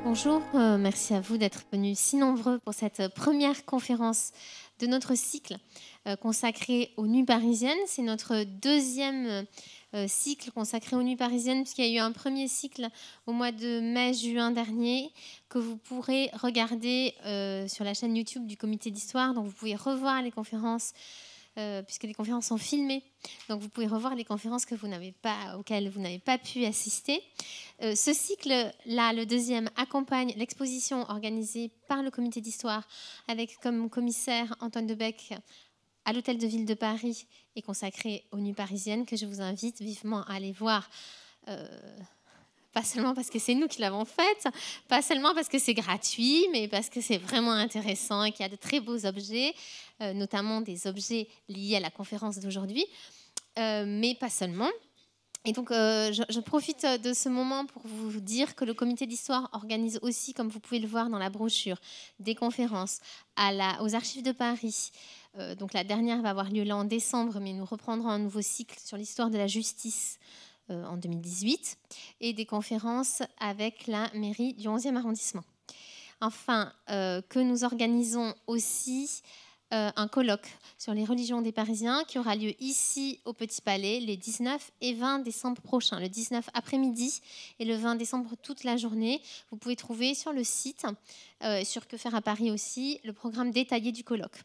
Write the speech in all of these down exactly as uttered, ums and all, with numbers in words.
Bonjour, euh, merci à vous d'être venus si nombreux pour cette première conférence de notre cycle euh, consacré aux nuits parisiennes. C'est notre deuxième euh, cycle consacré aux nuits parisiennes, puisqu'il y a eu un premier cycle au mois de mai-juin dernier que vous pourrez regarder euh, sur la chaîne YouTube du Comité d'Histoire. Donc vous pouvez revoir les conférences Euh, puisque les conférences sont filmées. Donc vous pouvez revoir les conférences que vous n'avez pas, auxquelles vous n'avez pas pu assister. Euh, ce cycle-là, le deuxième, accompagne l'exposition organisée par le comité d'histoire avec comme commissaire Antoine Debec à l'Hôtel de Ville de Paris et consacré aux nuits parisiennes, que je vous invite vivement à aller voir. Euh, Pas seulement parce que c'est nous qui l'avons faite, pas seulement parce que c'est gratuit, mais parce que c'est vraiment intéressant et qu'il y a de très beaux objets, euh, notamment des objets liés à la conférence d'aujourd'hui, euh, mais pas seulement. Et donc, euh, je, je profite de ce moment pour vous dire que le comité d'histoire organise aussi, comme vous pouvez le voir dans la brochure, des conférences à la, aux Archives de Paris. Euh, donc, la dernière va avoir lieu là en décembre, mais nous reprendrons un nouveau cycle sur l'histoire de la justice en deux mille dix-huit, et des conférences avec la mairie du onzième arrondissement. Enfin, euh, que nous organisons aussi euh, un colloque sur les religions des Parisiens qui aura lieu ici au Petit Palais les dix-neuf et vingt décembre prochains. Le dix-neuf après-midi et le vingt décembre toute la journée. Vous pouvez trouver sur le site, euh, sur Que faire à Paris aussi, le programme détaillé du colloque.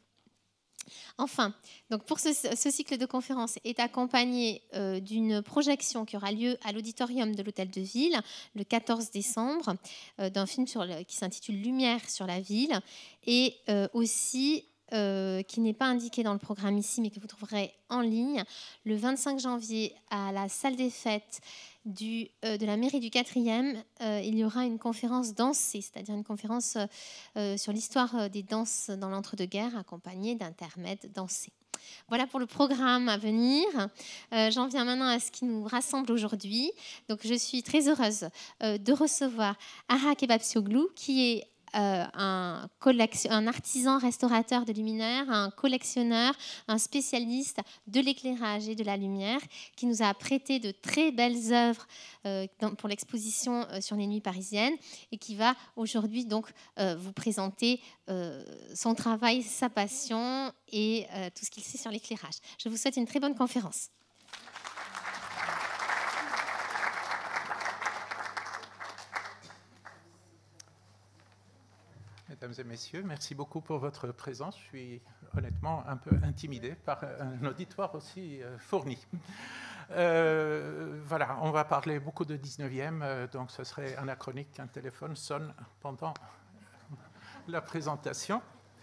Enfin, donc pour ce, ce cycle de conférences est accompagné euh, d'une projection qui aura lieu à l'auditorium de l'Hôtel de Ville le quatorze décembre, euh, d'un film sur le, qui s'intitule Lumière sur la ville, et euh, aussi euh, qui n'est pas indiqué dans le programme ici, mais que vous trouverez en ligne, le vingt-cinq janvier à la salle des fêtes Du, euh, de la mairie du quatrième, euh, il y aura une conférence dansée, c'est-à-dire une conférence euh, sur l'histoire des danses dans l'entre-deux-guerres, accompagnée d'intermèdes dansés. Voilà pour le programme à venir. Euh, j'en viens maintenant à ce qui nous rassemble aujourd'hui. Donc, je suis très heureuse euh, de recevoir Ara Kebabsioglou, qui est Euh, un, un artisan restaurateur de luminaires, un collectionneur, un spécialiste de l'éclairage et de la lumière, qui nous a prêté de très belles œuvres euh, dans, pour l'exposition euh, sur les nuits parisiennes, et qui va aujourd'hui donc euh, vous présenter euh, son travail, sa passion et euh, tout ce qu'il sait sur l'éclairage. Je vous souhaite une très bonne conférence. Mesdames et messieurs, merci beaucoup pour votre présence. Je suis honnêtement un peu intimidé par un auditoire aussi fourni. Euh, voilà, on va parler beaucoup de dix-neuvième, donc ce serait anachronique qu'un téléphone sonne pendant la présentation.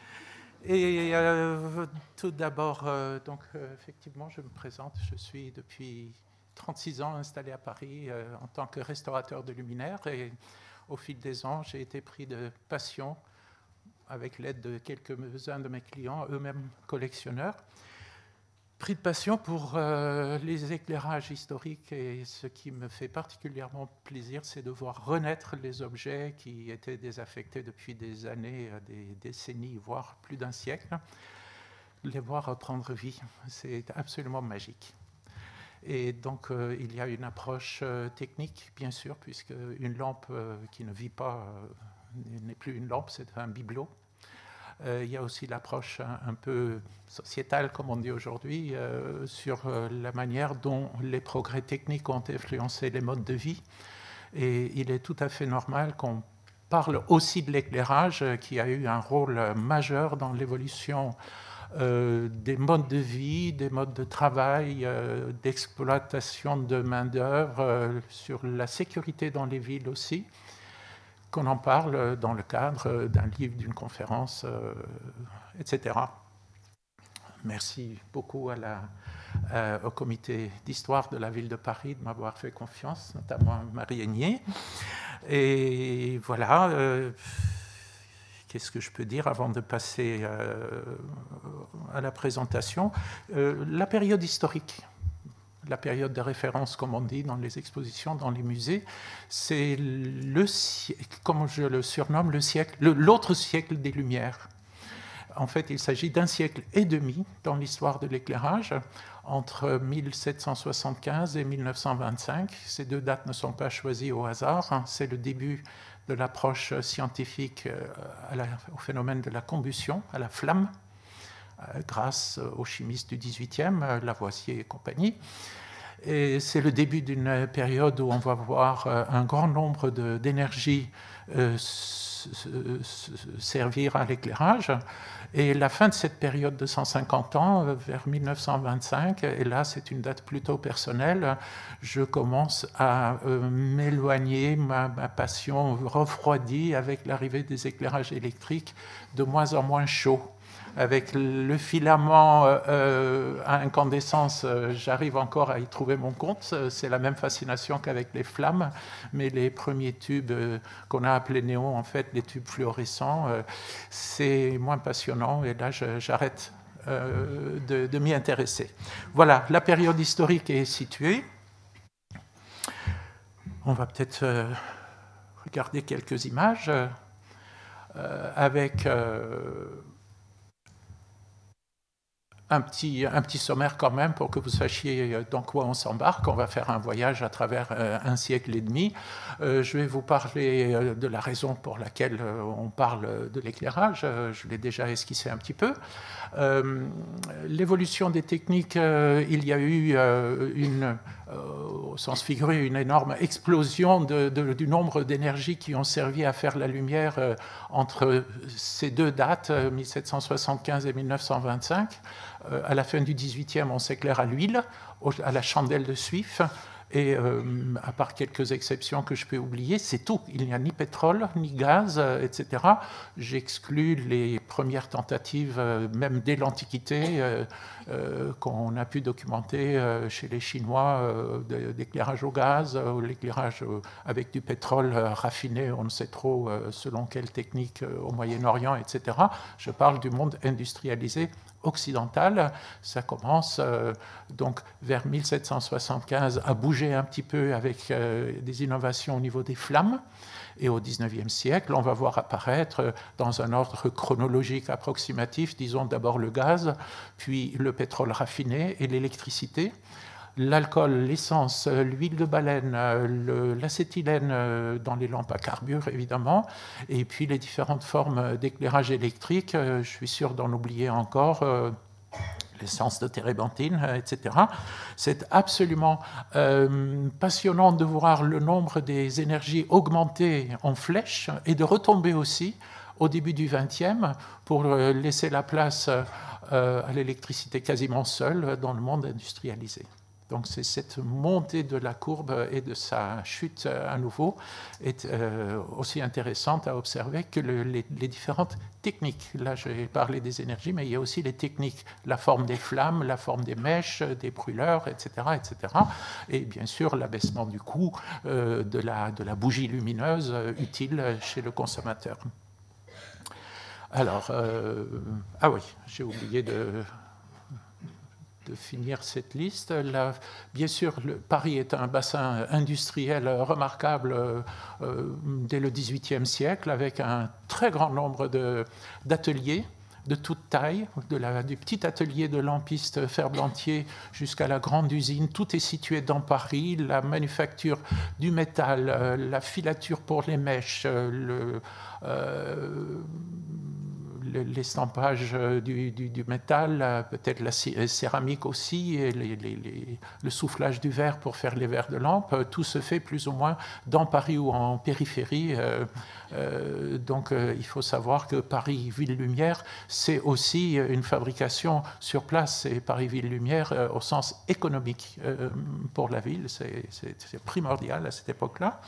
Et euh, tout d'abord, euh, donc euh, effectivement, je me présente. Je suis depuis trente-six ans installé à Paris euh, en tant que restaurateur de luminaires, et au fil des ans, j'ai été pris de passion avec l'aide de quelques-uns de mes clients, eux-mêmes collectionneurs, pris de passion pour euh, les éclairages historiques, et ce qui me fait particulièrement plaisir, c'est de voir renaître les objets qui étaient désaffectés depuis des années, des décennies, voire plus d'un siècle, les voir reprendre vie. C'est absolument magique. Et donc, euh, il y a une approche euh, technique, bien sûr, puisque une lampe euh, qui ne vit pas euh, n'est plus une lampe, c'est un bibelot. Euh, il y a aussi l'approche un, un peu sociétale, comme on dit aujourd'hui, euh, sur euh, la manière dont les progrès techniques ont influencé les modes de vie. Et il est tout à fait normal qu'on parle aussi de l'éclairage, euh, qui a eu un rôle majeur dans l'évolution Euh, des modes de vie, des modes de travail, euh, d'exploitation de main-d'œuvre, euh, sur la sécurité dans les villes aussi, qu'on en parle dans le cadre d'un livre, d'une conférence, euh, et cetera. Merci beaucoup à la, euh, au comité d'histoire de la ville de Paris de m'avoir fait confiance, notamment à Marie Aigné. Et voilà. Euh, Qu'est-ce que je peux dire avant de passer euh, à la présentation? euh, La période historique, la période de référence, comme on dit dans les expositions, dans les musées, c'est le siècle, comme je le surnomme, le siècle, le, l'autre siècle des Lumières. En fait, il s'agit d'un siècle et demi dans l'histoire de l'éclairage, entre mille sept cent soixante-quinze et mille neuf cent vingt-cinq. Ces deux dates ne sont pas choisies au hasard, hein. C'est le début de l'approche scientifique à la, au phénomène de la combustion, à la flamme, grâce aux chimistes du dix-huitième, Lavoisier et compagnie. Et c'est le début d'une période où on va voir un grand nombre d'énergies euh, servir à l'éclairage. Et la fin de cette période de cent cinquante ans, vers mille neuf cent vingt-cinq, et là c'est une date plutôt personnelle, je commence à euh, m'éloigner, ma, ma passion refroidit avec l'arrivée des éclairages électriques de moins en moins chauds. Avec le filament euh, à incandescence, euh, j'arrive encore à y trouver mon compte. C'est la même fascination qu'avec les flammes, mais les premiers tubes euh, qu'on a appelés néons, en fait, les tubes fluorescents, euh, c'est moins passionnant. Et là, j'arrête euh, de, de m'y intéresser. Voilà, la période historique est située. On va peut-être euh, regarder quelques images euh, avec... Euh, Un petit, un petit sommaire quand même pour que vous sachiez dans quoi on s'embarque. On va faire un voyage à travers un siècle et demi. Euh, je vais vous parler de la raison pour laquelle on parle de l'éclairage. Je l'ai déjà esquissé un petit peu. Euh, l'évolution des techniques, euh, il y a eu euh, une, euh, au sens figuré, une énorme explosion de, de, du nombre d'énergies qui ont servi à faire la lumière euh, entre ces deux dates, mille sept cent soixante-quinze et mille neuf cent vingt-cinq. Euh, à la fin du dix-huitième, on s'éclaire à l'huile, à la chandelle de suif. Et euh, à part quelques exceptions que je peux oublier, c'est tout. Il n'y a ni pétrole, ni gaz, euh, et cetera. J'exclus les premières tentatives, euh, même dès l'Antiquité, euh, euh, qu'on a pu documenter euh, chez les Chinois, euh, d'éclairage au gaz, ou l'éclairage euh, avec du pétrole euh, raffiné, on ne sait trop euh, selon quelle technique euh, au Moyen-Orient, et cetera. Je parle du monde industrialisé occidentale. Ça commence euh, donc vers mille sept cent soixante-quinze à bouger un petit peu avec euh, des innovations au niveau des flammes. Et au dix-neuvième siècle, on va voir apparaître dans un ordre chronologique approximatif, disons d'abord le gaz, puis le pétrole raffiné et l'électricité. L'alcool, l'essence, l'huile de baleine, l'acétylène dans les lampes à carbure, évidemment, et puis les différentes formes d'éclairage électrique. Je suis sûr d'en oublier encore, l'essence de térébenthine, et cetera. C'est absolument euh, passionnant de voir le nombre des énergies augmenter en flèche et de retomber aussi au début du vingtième pour laisser la place euh, à l'électricité quasiment seule dans le monde industrialisé. Donc c'est cette montée de la courbe et de sa chute à nouveau est euh, aussi intéressante à observer que le, les, les différentes techniques. Là, j'ai parlé des énergies, mais il y a aussi les techniques, la forme des flammes, la forme des mèches, des brûleurs, et cetera, et cetera. Et bien sûr, l'abaissement du coût euh, de, la, de la bougie lumineuse euh, utile chez le consommateur. Alors, euh, ah oui, j'ai oublié de... de finir cette liste. Là, bien sûr, le, Paris est un bassin industriel remarquable euh, dès le dix-huitième siècle, avec un très grand nombre d'ateliers de, de toute taille, de la, du petit atelier de lampiste ferblantier jusqu'à la grande usine. Tout est situé dans Paris. La manufacture du métal, euh, la filature pour les mèches, euh, le... Euh, l'estampage du, du, du métal, peut-être la céramique aussi, et les, les, les, le soufflage du verre pour faire les verres de lampe, tout se fait plus ou moins dans Paris ou en périphérie. Euh, euh, donc euh, il faut savoir que Paris Ville Lumière, c'est aussi une fabrication sur place, et Paris Ville Lumière euh, au sens économique euh, pour la ville, c'est primordial à cette époque-là.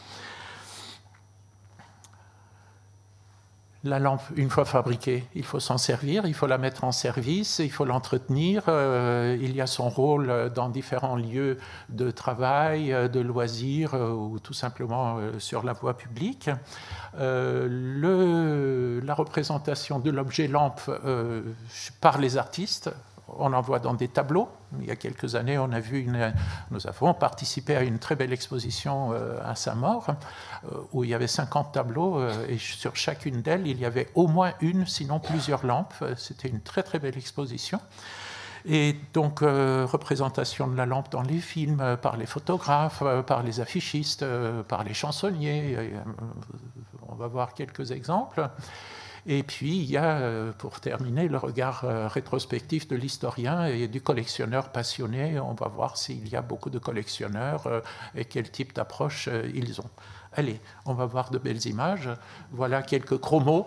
La lampe, une fois fabriquée, il faut s'en servir, il faut la mettre en service, il faut l'entretenir. Euh, il y a son rôle dans différents lieux de travail, de loisirs euh, ou tout simplement euh, sur la voie publique. Euh, le, la représentation de l'objet lampe euh, par les artistes, on en voit dans des tableaux. Il y a quelques années, on a vu une, nous avons participé à une très belle exposition à Saint-Maur, où il y avait cinquante tableaux, et sur chacune d'elles, il y avait au moins une, sinon plusieurs lampes. C'était une très très belle exposition. Et donc, euh, représentation de la lampe dans les films, euh, par les photographes, euh, par les affichistes, euh, par les chansonniers. Euh, on va voir quelques exemples. Et puis, il y a, pour terminer, le regard rétrospectif de l'historien et du collectionneur passionné. On va voir s'il y a beaucoup de collectionneurs et quel type d'approche ils ont. Allez, on va voir de belles images. Voilà quelques chromos.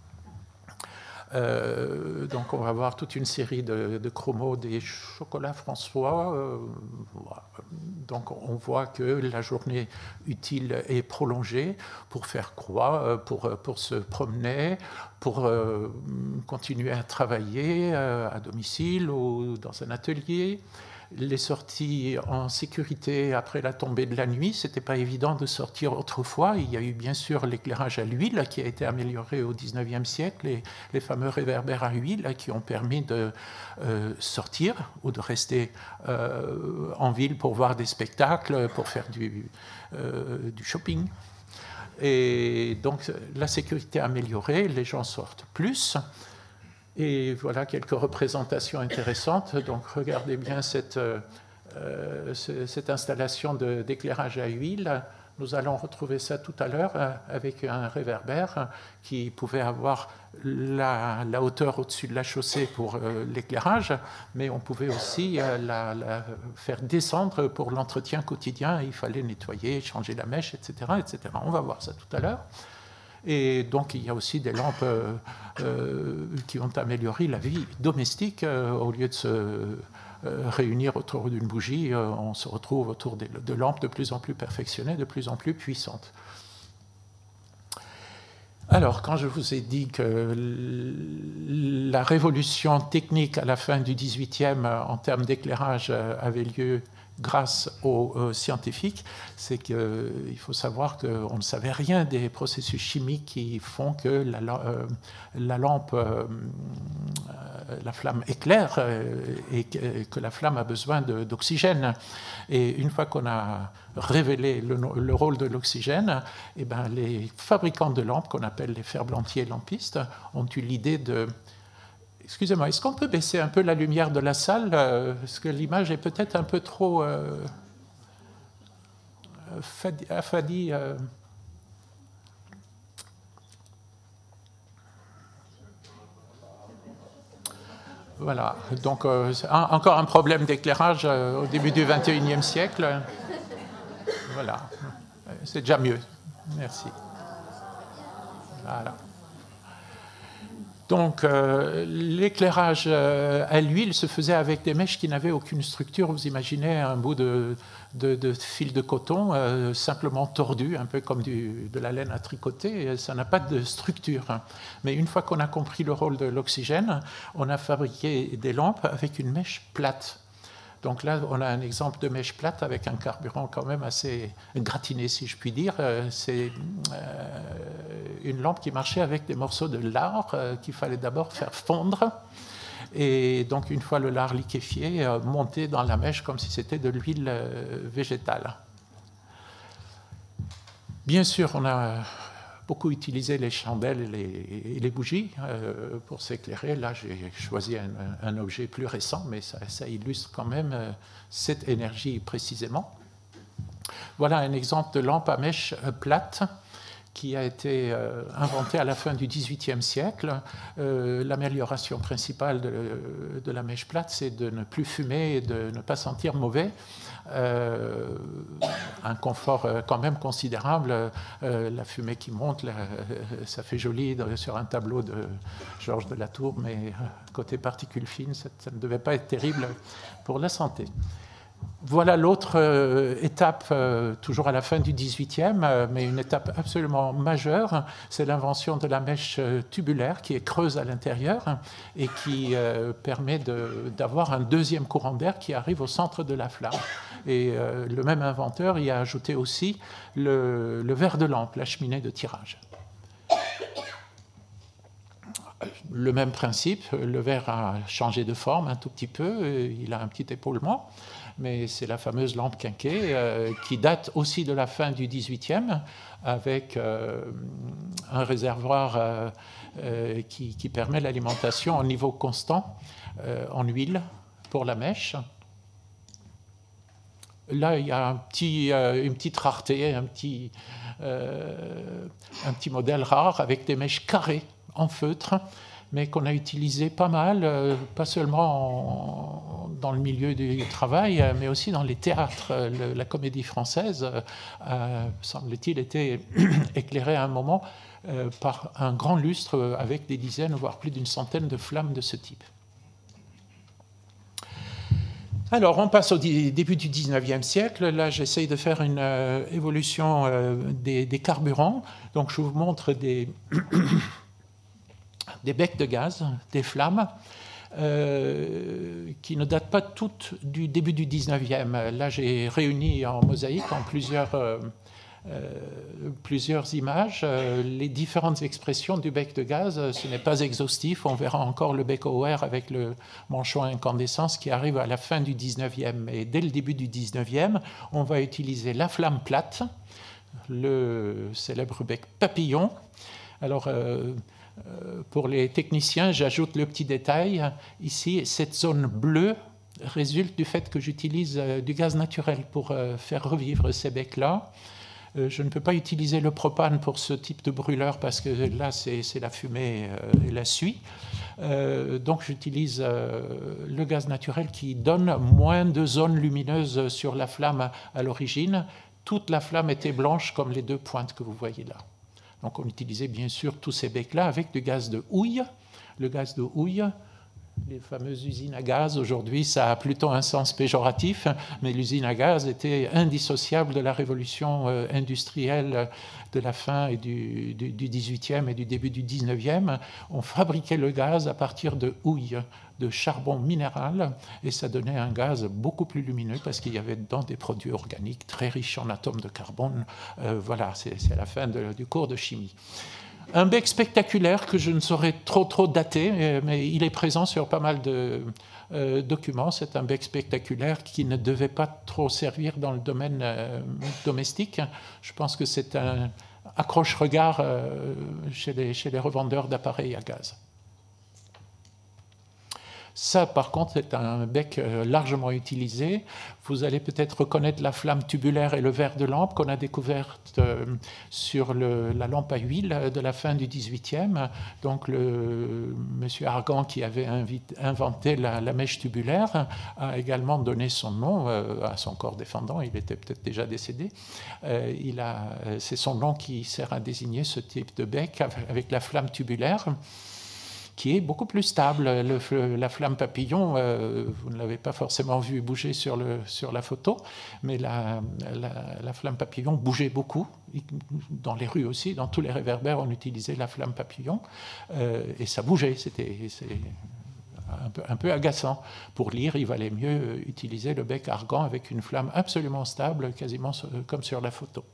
Euh, donc on va voir toute une série de, de chromos des chocolats François. Euh, donc on voit que la journée utile est prolongée pour faire croix, pour, pour se promener, pour euh, continuer à travailler euh, à domicile ou dans un atelier. Les sorties en sécurité après la tombée de la nuit, ce n'était pas évident de sortir autrefois. Il y a eu bien sûr l'éclairage à l'huile qui a été amélioré au dix-neuvième siècle, et les fameux réverbères à huile qui ont permis de euh, sortir ou de rester euh, en ville pour voir des spectacles, pour faire du, euh, du shopping. Et donc la sécurité améliorée, les gens sortent plus. Et voilà quelques représentations intéressantes. Donc regardez bien cette, euh, cette installation d'éclairage à huile. Nous allons retrouver ça tout à l'heure avec un réverbère qui pouvait avoir la, la hauteur au-dessus de la chaussée pour euh, l'éclairage, mais on pouvait aussi euh, la, la faire descendre pour l'entretien quotidien. Il fallait nettoyer, changer la mèche, et cetera, et cetera. On va voir ça tout à l'heure. Et donc, il y a aussi des lampes euh, euh, qui ont amélioré la vie domestique. Euh, au lieu de se euh, réunir autour d'une bougie, euh, on se retrouve autour de, de lampes de plus en plus perfectionnées, de plus en plus puissantes. Alors, quand je vous ai dit que la révolution technique à la fin du dix-huitième en termes d'éclairage avait lieu grâce aux euh, scientifiques, c'est qu'il euh, faut savoir qu'on ne savait rien des processus chimiques qui font que la, euh, la lampe, euh, la flamme éclaire euh, et que, que la flamme a besoin d'oxygène. Et une fois qu'on a révélé le, le rôle de l'oxygène, eh ben, les fabricants de lampes, qu'on appelle les ferblantiers lampistes, ont eu l'idée de... Excusez-moi, est-ce qu'on peut baisser un peu la lumière de la salle, euh, parce que l'image est peut-être un peu trop euh, affadie. Euh. Voilà, donc euh, un, encore un problème d'éclairage euh, au début du vingt et unième siècle. Voilà, c'est déjà mieux. Merci. Voilà. Donc, euh, l'éclairage euh, à l'huile se faisait avec des mèches qui n'avaient aucune structure. Vous imaginez un bout de, de, de fil de coton euh, simplement tordu, un peu comme du, de la laine à tricoter. Ça n'a pas de structure. Mais une fois qu'on a compris le rôle de l'oxygène, on a fabriqué des lampes avec une mèche plate. Donc là, on a un exemple de mèche plate avec un carburant quand même assez gratiné, si je puis dire. C'est une lampe qui marchait avec des morceaux de lard qu'il fallait d'abord faire fondre. Et donc, une fois le lard liquéfié, monter dans la mèche comme si c'était de l'huile végétale. Bien sûr, on a beaucoup utilisé les chandelles et les, et les bougies euh, pour s'éclairer. Là, j'ai choisi un, un objet plus récent, mais ça, ça illustre quand même euh, cette énergie précisément. Voilà un exemple de lampe à mèche euh, plate qui a été euh, inventée à la fin du dix-huitième siècle. Euh, L'amélioration principale de, de la mèche plate, c'est de ne plus fumer et de ne pas sentir mauvais. Euh, un confort euh, quand même considérable. Euh, la fumée qui monte, là, euh, ça fait joli de, sur un tableau de Georges de la Tour, mais euh, côté particules fines, ça, ça ne devait pas être terrible pour la santé. Voilà l'autre euh, étape, euh, toujours à la fin du dix-huitième, euh, mais une étape absolument majeure, c'est l'invention de la mèche euh, tubulaire qui est creuse à l'intérieur et qui euh, permet d'avoir un deuxième courant d'air qui arrive au centre de la flamme. Et euh, le même inventeur y a ajouté aussi le, le verre de lampe, la cheminée de tirage. Le même principe, le verre a changé de forme un tout petit peu, il a un petit épaulement, mais c'est la fameuse lampe quinquée euh, qui date aussi de la fin du dix-huitième, avec euh, un réservoir euh, euh, qui, qui permet l'alimentation en niveau constant euh, en huile pour la mèche. Là, il y a un petit, euh, une petite rareté, un petit, euh, un petit modèle rare avec des mèches carrées en feutre, mais qu'on a utilisé pas mal, euh, pas seulement en, dans le milieu du travail, euh, mais aussi dans les théâtres. Le, la comédie française, euh, semble-t-il, était éclairée à un moment euh, par un grand lustre avec des dizaines, voire plus d'une centaine de flammes de ce type. Alors, on passe au début du dix-neuvième siècle. Là, j'essaye de faire une euh, évolution euh, des, des carburants. Donc, je vous montre des, des becs de gaz, des flammes, euh, qui ne datent pas toutes du début du dix-neuvième. Là, j'ai réuni en mosaïque, en plusieurs, euh, euh, plusieurs images, euh, les différentes expressions du bec de gaz. Ce n'est pas exhaustif. On verra encore le bec O R avec le manchon à incandescence qui arrive à la fin du dix-neuvième. Et dès le début du dix-neuvième, on va utiliser la flamme plate, le célèbre bec papillon. Alors, euh, pour les techniciens, j'ajoute le petit détail. Ici, cette zone bleue résulte du fait que j'utilise du gaz naturel pour faire revivre ces becs-là. Je ne peux pas utiliser le propane pour ce type de brûleur parce que là, c'est la fumée et la suie. Donc, j'utilise le gaz naturel qui donne moins de zones lumineuses sur la flamme à l'origine. Toute la flamme était blanche comme les deux pointes que vous voyez là. Donc, on utilisait bien sûr tous ces becs-là avec du gaz de houille. Le gaz de houille, les fameuses usines à gaz, aujourd'hui, ça a plutôt un sens péjoratif, mais l'usine à gaz était indissociable de la révolution industrielle de la fin et du, du, du dix-huitième et du début du dix-neuvième. On fabriquait le gaz à partir de houille, de charbon minéral, et ça donnait un gaz beaucoup plus lumineux parce qu'il y avait dedans des produits organiques très riches en atomes de carbone. Euh, voilà, c'est la fin de, du cours de chimie. Un bec spectaculaire que je ne saurais trop trop dater, mais il est présent sur pas mal de euh, documents. C'est un bec spectaculaire qui ne devait pas trop servir dans le domaine euh, domestique. Je pense que c'est un accroche-regard euh, chez, les, chez les revendeurs d'appareils à gaz. Ça, par contre, c'est un bec largement utilisé. Vous allez peut-être reconnaître la flamme tubulaire et le verre de lampe qu'on a découverte sur le, la lampe à huile de la fin du dix-huitième. Donc, le monsieur Argan, qui avait inventé la, la mèche tubulaire, a également donné son nom à son corps défendant. Il était peut-être déjà décédé. C'est son nom qui sert à désigner ce type de bec avec la flamme tubulaire, qui est beaucoup plus stable. Le, la flamme papillon, euh, vous ne l'avez pas forcément vu bouger sur, le, sur la photo, mais la, la, la flamme papillon bougeait beaucoup, dans les rues aussi, dans tous les réverbères, on utilisait la flamme papillon, euh, et ça bougeait, c'était un peu, un peu agaçant. Pour lire, il valait mieux utiliser le bec argan avec une flamme absolument stable, quasiment comme sur la photo.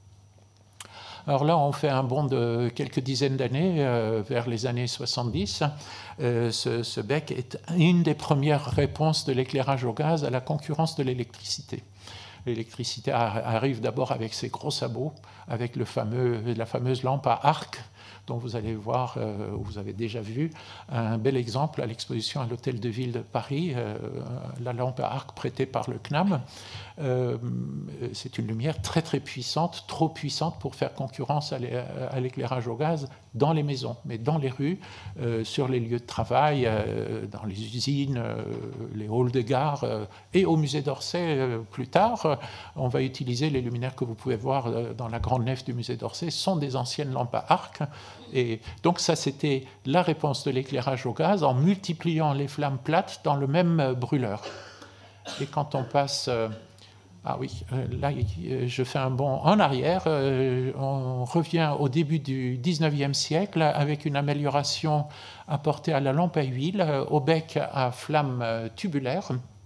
Alors là, on fait un bond de quelques dizaines d'années, euh, vers les années soixante-dix. Euh, ce, ce bec est une des premières réponses de l'éclairage au gaz à la concurrence de l'électricité. L'électricité arrive d'abord avec ses gros sabots, avec le fameux, la fameuse lampe à arc, dont vous allez voir, euh, vous avez déjà vu, un bel exemple à l'exposition à l'Hôtel de Ville de Paris, euh, la lampe à arc prêtée par le C N A M. Euh, c'est une lumière très très puissante, trop puissante pour faire concurrence à l'éclairage au gaz dans les maisons, mais dans les rues, euh, sur les lieux de travail, euh, dans les usines, euh, les halls de gare, euh, et au musée d'Orsay euh, plus tard, euh, on va utiliser les luminaires que vous pouvez voir euh, dans la grande nef du musée d'Orsay, sont des anciennes lampes à arc. Et donc ça, c'était la réponse de l'éclairage au gaz en multipliant les flammes plates dans le même brûleur. Et quand on passe... Euh, Ah oui, là, je fais un bond en arrière. On revient au début du dix-neuvième siècle avec une amélioration apportée à la lampe à huile, au bec à flamme tubulaire,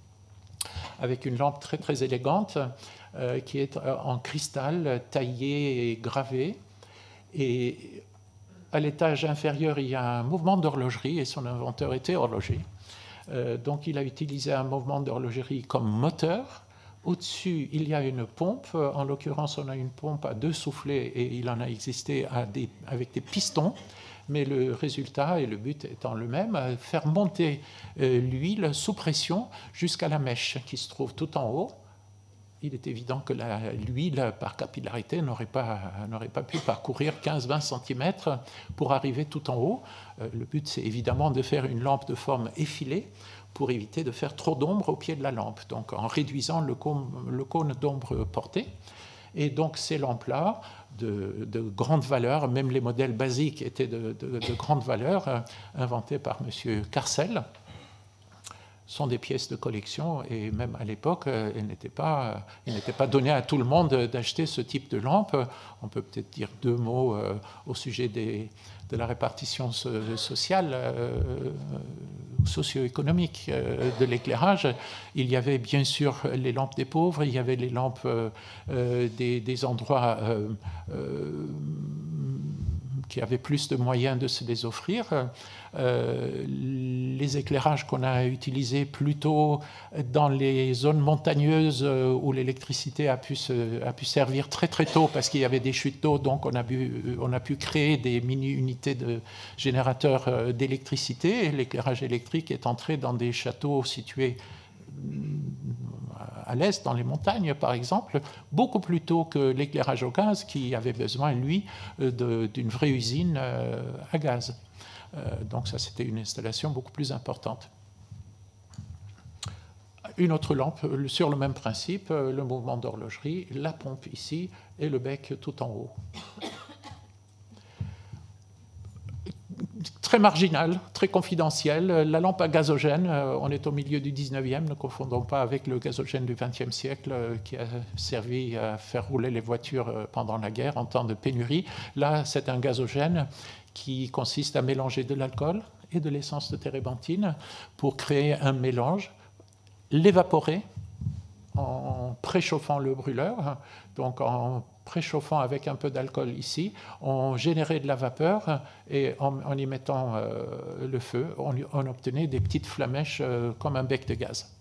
avec une lampe très, très élégante qui est en cristal, taillé et gravé. Et à l'étage inférieur, il y a un mouvement d'horlogerie, et son inventeur était horloger. Donc, il a utilisé un mouvement d'horlogerie comme moteur. Au-dessus, il y a une pompe. En l'occurrence, on a une pompe à deux soufflets et il en a existé à des, avec des pistons. Mais le résultat et le but étant le même, faire monter euh, l'huile sous pression jusqu'à la mèche qui se trouve tout en haut. il est évident que l'huile, par capillarité, n'aurait pas, n'aurait pas pu parcourir quinze à vingt centimètres pour arriver tout en haut. Euh, le but, c'est évidemment de faire une lampe de forme effilée pour éviter de faire trop d'ombre au pied de la lampe, donc en réduisant le cône, le cône d'ombre porté. Et donc ces lampes-là, de, de grande valeur, même les modèles basiques étaient de, de, de grande valeur, euh, inventés par M. Carcel, sont des pièces de collection, et même à l'époque, il n'était pas, il n'était pas donné à tout le monde d'acheter ce type de lampe. On peut peut-être dire deux mots euh, au sujet des, de la répartition so- sociale, euh, socio-économique euh, de l'éclairage. Il y avait bien sûr les lampes des pauvres, il y avait les lampes euh, euh, des, des endroits euh, euh, qui avaient plus de moyens de se les offrir. Euh, les éclairages qu'on a utilisés plutôt dans les zones montagneuses où l'électricité a pu, se, a pu servir très très tôt parce qu'il y avait des chutes d'eau, donc on a, pu, on a pu créer des mini-unités de générateurs d'électricité. L'éclairage électrique est entré dans des châteaux situés à l'est, dans les montagnes par exemple, beaucoup plus tôt que l'éclairage au gaz qui avait besoin, lui, d'une vraie usine à gaz. Donc ça, c'était une installation beaucoup plus importante. Une autre lampe sur le même principe, le mouvement d'horlogerie, la pompe ici et le bec tout en haut. Très marginal, très confidentiel. La lampe à gazogène, on est au milieu du dix-neuvième, ne confondons pas avec le gazogène du vingtième siècle qui a servi à faire rouler les voitures pendant la guerre en temps de pénurie. Là, c'est un gazogène qui consiste à mélanger de l'alcool et de l'essence de térébenthine pour créer un mélange, l'évaporer en préchauffant le brûleur, donc en préchauffant avec un peu d'alcool ici, on générait de la vapeur et en, en y mettant euh, le feu, on, on obtenait des petites flamèches euh, comme un bec de gaz.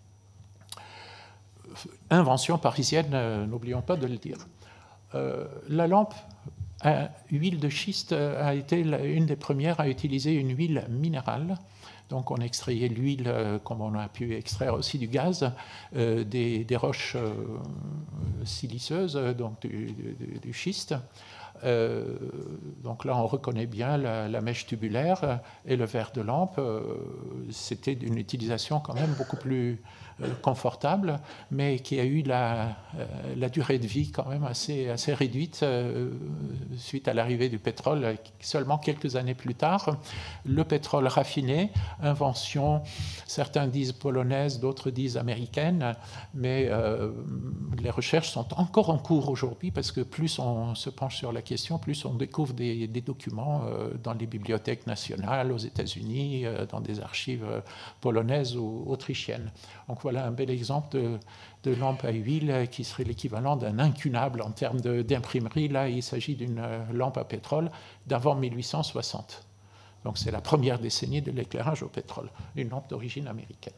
Invention parisienne, euh, n'oublions pas de le dire. Euh, la lampe à huile de schiste a été une des premières à utiliser une huile minérale. Donc on extrayait l'huile, euh, comme on a pu extraire aussi du gaz, euh, des, des roches euh, siliceuses, donc du, du, du schiste. Euh, donc là, on reconnaît bien la, la mèche tubulaire et le verre de lampe. Euh, C'était une utilisation quand même beaucoup plus euh, confortable, mais qui a eu la, euh, la durée de vie quand même assez, assez réduite euh, suite à l'arrivée du pétrole seulement quelques années plus tard. Le pétrole raffiné, invention, certains disent polonaise, d'autres disent américaine, mais euh, les recherches sont encore en cours aujourd'hui parce que plus on se penche sur la question, plus on découvre des, des documents euh, dans les bibliothèques nationales aux États-Unis, euh, dans des archives euh, polonaises ou autrichiennes. Donc voilà un bel exemple de, de lampe à huile qui serait l'équivalent d'un incunable en termes d'imprimerie. Là, il s'agit d'une lampe à pétrole d'avant mille huit cent soixante. Donc c'est la première décennie de l'éclairage au pétrole, une lampe d'origine américaine.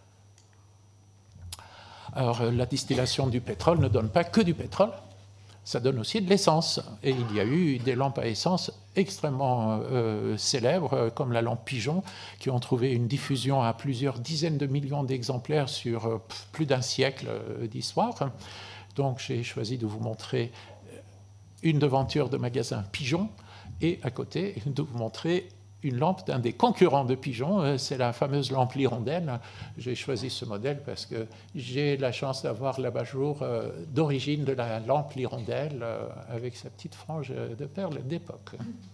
Alors la distillation du pétrole ne donne pas que du pétrole, ça donne aussi de l'essence. Et il y a eu des lampes à essence extrêmement euh, célèbres, comme la lampe Pigeon, qui ont trouvé une diffusion à plusieurs dizaines de millions d'exemplaires sur euh, plus d'un siècle euh, d'histoire. Donc j'ai choisi de vous montrer une devanture de magasin Pigeon et à côté de vous montrer une lampe d'un des concurrents de Pigeon, c'est la fameuse lampe l'hirondelle. J'ai choisi ce modèle parce que j'ai la chance d'avoir l'abat-jour d'origine de la lampe l'hirondelle avec sa petite frange de perles d'époque.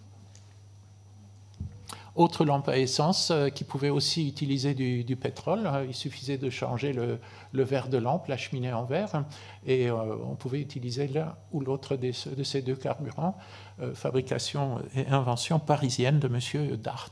Autre lampe à essence qui pouvait aussi utiliser du, du pétrole. Il suffisait de changer le, le verre de lampe, la cheminée en verre, et euh, on pouvait utiliser l'un ou l'autre de ces deux carburants. Euh, fabrication et invention parisienne de M. Dart.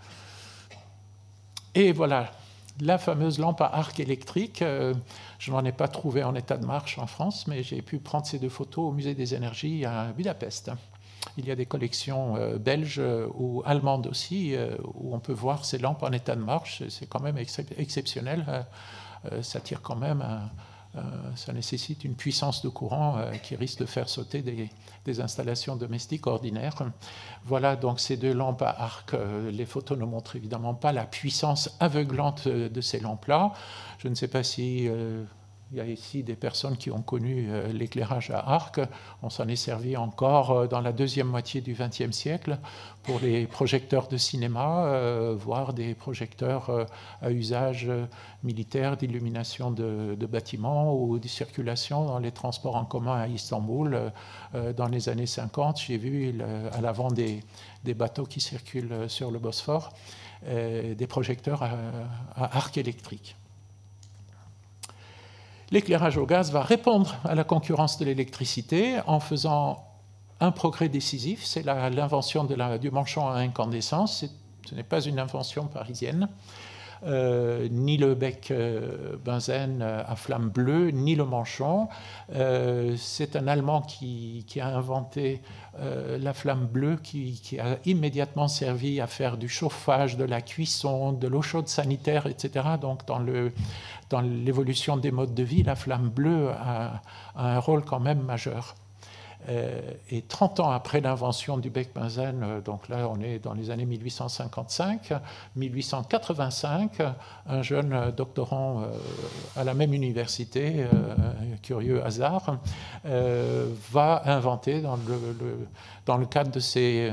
Et voilà, la fameuse lampe à arc électrique. Euh, je n'en ai pas trouvé en état de marche en France, mais j'ai pu prendre ces deux photos au Musée des Énergies à Budapest. Il y a des collections euh, belges euh, ou allemandes aussi euh, où on peut voir ces lampes en état de marche. C'est quand même ex exceptionnel. Euh, euh, ça tire quand même, un, euh, ça nécessite une puissance de courant euh, qui risque de faire sauter des, des installations domestiques ordinaires. Voilà donc ces deux lampes à arc. Euh, les photos ne montrent évidemment pas la puissance aveuglante de ces lampes-là. Je ne sais pas si... Euh, Il y a ici des personnes qui ont connu euh, l'éclairage à arc. On s'en est servi encore euh, dans la deuxième moitié du vingtième siècle pour les projecteurs de cinéma, euh, voire des projecteurs euh, à usage euh, militaire d'illumination de, de bâtiments ou de circulation dans les transports en commun à Istanbul. Euh, dans les années cinquante, j'ai vu le, à l'avant des, des bateaux qui circulent sur le Bosphore euh, des projecteurs à, à arc électrique. L'éclairage au gaz va répondre à la concurrence de l'électricité en faisant un progrès décisif, c'est l'invention du manchon à incandescence. Ce n'est pas une invention parisienne, euh, ni le bec euh, benzène à flamme bleue, ni le manchon. Euh, c'est un Allemand qui, qui a inventé euh, la flamme bleue, qui, qui a immédiatement servi à faire du chauffage, de la cuisson, de l'eau chaude sanitaire, et cetera. Donc dans le Dans l'évolution des modes de vie, la flamme bleue a, a un rôle quand même majeur. Euh, et trente ans après l'invention du bec benzène, euh, donc là on est dans les années mille huit cent cinquante-cinq, mille huit cent quatre-vingt-cinq, un jeune doctorant euh, à la même université, euh, curieux hasard, euh, va inventer dans le, le, dans le cadre de ses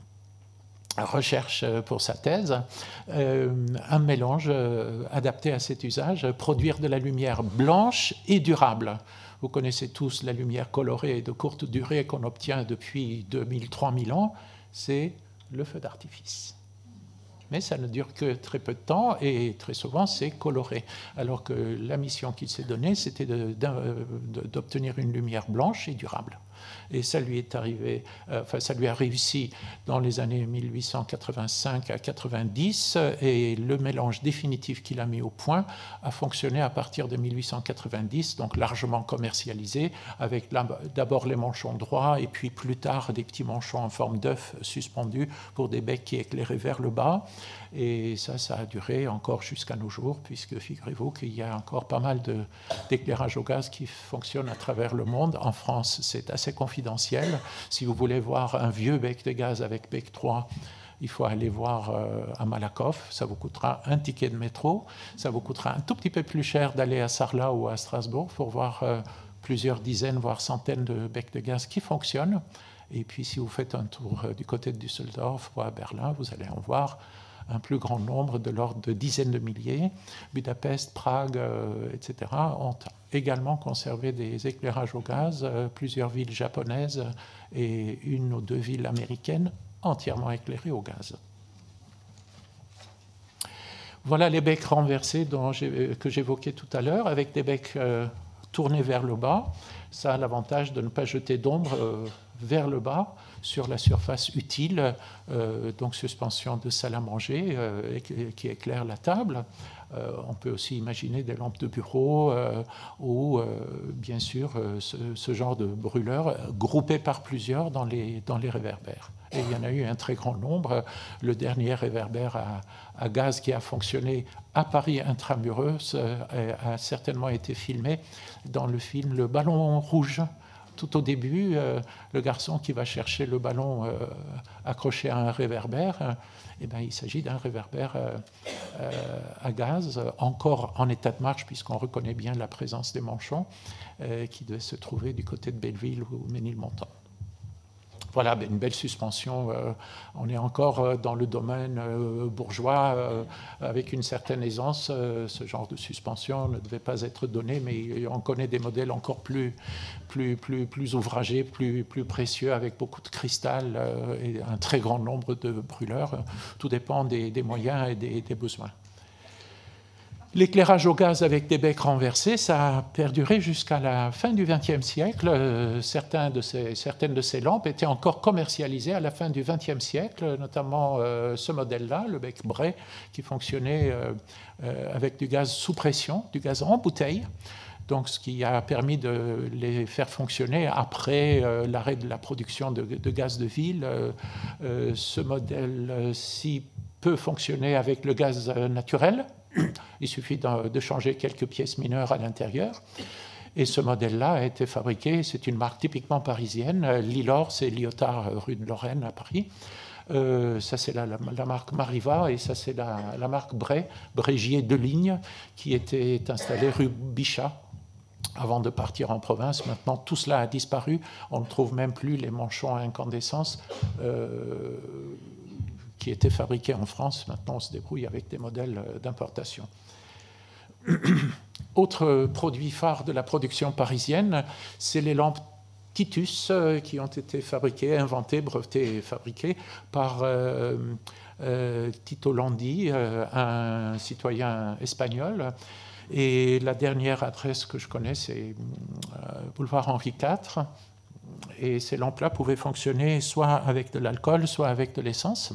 recherche pour sa thèse, euh, un mélange euh, adapté à cet usage, produire de la lumière blanche et durable. Vous connaissez tous la lumière colorée de courte durée qu'on obtient depuis deux mille à trois mille ans, c'est le feu d'artifice. Mais ça ne dure que très peu de temps et très souvent c'est coloré. Alors que la mission qu'il s'est donnée, c'était d'obtenir une lumière blanche et durable. Et ça lui est arrivé, euh, enfin ça lui a réussi dans les années mille huit cent quatre-vingt-cinq à quatre-vingt-dix, et le mélange définitif qu'il a mis au point a fonctionné à partir de mille huit cent quatre-vingt-dix, donc largement commercialisé, avec d'abord les manchons droits et puis plus tard des petits manchons en forme d'œuf suspendus pour des becs qui éclairaient vers le bas. Et ça, ça a duré encore jusqu'à nos jours, puisque figurez-vous qu'il y a encore pas mal d'éclairage au gaz qui fonctionnent à travers le monde. En France, c'est assez confidentiel. Si vous voulez voir un vieux bec de gaz avec bec trois, il faut aller voir euh, à Malakoff. Ça vous coûtera un ticket de métro. Ça vous coûtera un tout petit peu plus cher d'aller à Sarlat ou à Strasbourg pour voir euh, plusieurs dizaines, voire centaines de becs de gaz qui fonctionnent. Et puis, si vous faites un tour euh, du côté de Düsseldorf ou à Berlin, vous allez en voir un plus grand nombre, de l'ordre de dizaines de milliers. Budapest, Prague, euh, et cetera ont également conservé des éclairages au gaz. Euh, plusieurs villes japonaises et une ou deux villes américaines entièrement éclairées au gaz. Voilà les becs renversés dont que j'évoquais tout à l'heure, avec des becs euh, tournés vers le bas. Ça a l'avantage de ne pas jeter d'ombre euh, vers le bas sur la surface utile, euh, donc suspension de salle à manger euh, qui éclaire la table. Euh, on peut aussi imaginer des lampes de bureau euh, ou, euh, bien sûr, euh, ce, ce genre de brûleurs groupés par plusieurs dans les, dans les réverbères. Et il y en a eu un très grand nombre. Le dernier réverbère à, à gaz qui a fonctionné à Paris intramuros euh, a certainement été filmé dans le film Le Ballon Rouge. Tout au début, euh, le garçon qui va chercher le ballon euh, accroché à un réverbère, euh, eh ben, il s'agit d'un réverbère euh, euh, à gaz, encore en état de marche, puisqu'on reconnaît bien la présence des manchons, euh, qui devait se trouver du côté de Belleville ou Ménilmontant. Voilà, une belle suspension. Euh, on est encore dans le domaine euh, bourgeois, euh, avec une certaine aisance. Euh, ce genre de suspension ne devait pas être donné, mais on connaît des modèles encore plus, plus, plus, plus ouvragés, plus, plus précieux, avec beaucoup de cristal euh, et un très grand nombre de brûleurs. Tout dépend des, des moyens et des, des besoins. L'éclairage au gaz avec des becs renversés, ça a perduré jusqu'à la fin du vingtième siècle. Euh, certains de ces, certaines de ces lampes étaient encore commercialisées à la fin du vingtième siècle, notamment euh, ce modèle-là, le bec Bray, qui fonctionnait euh, euh, avec du gaz sous pression, du gaz en bouteille. Donc, ce qui a permis de les faire fonctionner après euh, l'arrêt de la production de, de gaz de ville. Euh, euh, ce modèle-ci peut fonctionner avec le gaz naturel. Il suffit de, de changer quelques pièces mineures à l'intérieur. Et ce modèle-là a été fabriqué, c'est une marque typiquement parisienne. Lilor, c'est Lyotard, rue de Lorraine, à Paris. Euh, ça, c'est la, la, la marque Mariva, et ça, c'est la, la marque Bray, Brégier de Ligne, qui était installée rue Bichat. avant de partir en province. Maintenant, tout cela a disparu. On ne trouve même plus les manchons à incandescence euh, qui étaient fabriqués en France. Maintenant, on se débrouille avec des modèles d'importation. Autre produit phare de la production parisienne, c'est les lampes Titus qui ont été fabriquées, inventées, brevetées et fabriquées par euh, euh, Tito Landi, euh, un citoyen espagnol. Et la dernière adresse que je connais, c'est euh, boulevard Henri quatre. Et ces lampes-là pouvaient fonctionner soit avec de l'alcool, soit avec de l'essence.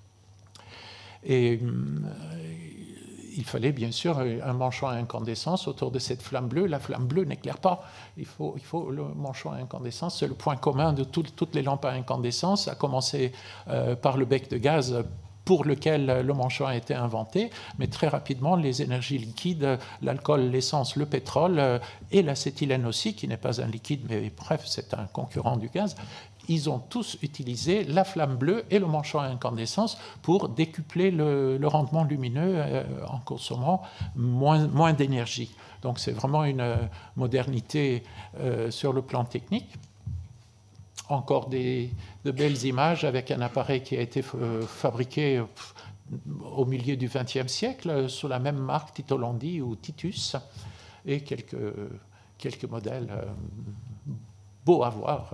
Et euh, il fallait bien sûr un manchon à incandescence autour de cette flamme bleue. La flamme bleue n'éclaire pas. Il faut, il faut le manchon à incandescence. C'est le point commun de tout, toutes les lampes à incandescence, à commencer euh, par le bec de gaz pour lequel le manchon a été inventé, mais très rapidement, les énergies liquides, l'alcool, l'essence, le pétrole et l'acétylène aussi, qui n'est pas un liquide, mais bref, c'est un concurrent du gaz, ils ont tous utilisé la flamme bleue et le manchon à incandescence pour décupler le, le rendement lumineux euh, en consommant moins, moins d'énergie. Donc c'est vraiment une modernité euh, sur le plan technique. Encore des, de belles images avec un appareil qui a été fabriqué au milieu du vingtième siècle sous la même marque Tito Landi ou Titus et quelques, quelques modèles beaux à voir.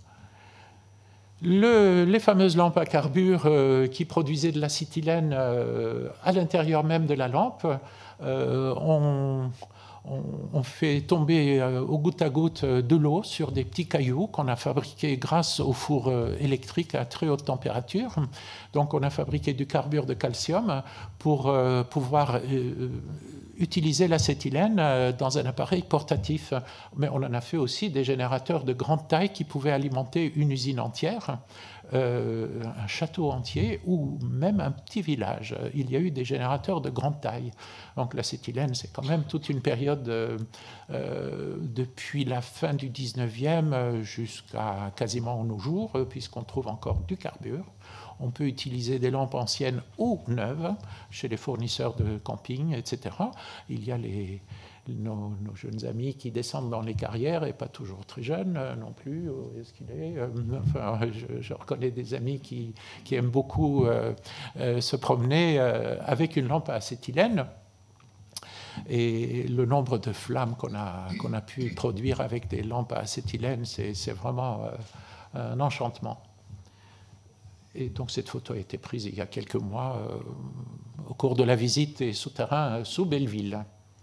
Le, les fameuses lampes à carbure euh, qui produisaient de l'acétylène euh, à l'intérieur même de la lampe euh, ont on fait tomber au goutte à goutte de l'eau sur des petits cailloux qu'on a fabriqués grâce au four électrique à très haute température. Donc on a fabriqué du carbure de calcium pour pouvoir utiliser l'acétylène dans un appareil portatif. Mais on en a fait aussi des générateurs de grande taille qui pouvaient alimenter une usine entière. Euh, un château entier ou même un petit village. Il y a eu des générateurs de grande taille. Donc l'acétylène, c'est quand même toute une période euh, euh, depuis la fin du dix-neuvième jusqu'à quasiment nos jours, puisqu'on trouve encore du carbure. On peut utiliser des lampes anciennes ou neuves chez les fournisseurs de camping, et cetera. Il y a les... Nos, nos jeunes amis qui descendent dans les carrières, et pas toujours très jeunes euh, non plus, où est-ce qu'il est, euh, enfin, je, je reconnais des amis qui, qui aiment beaucoup euh, euh, se promener euh, avec une lampe à acétylène. Et le nombre de flammes qu'on a, qu'on a pu produire avec des lampes à acétylène, c'est, c'est vraiment euh, un enchantement. Et donc cette photo a été prise il y a quelques mois euh, au cours de la visite des souterrains sous Belleville.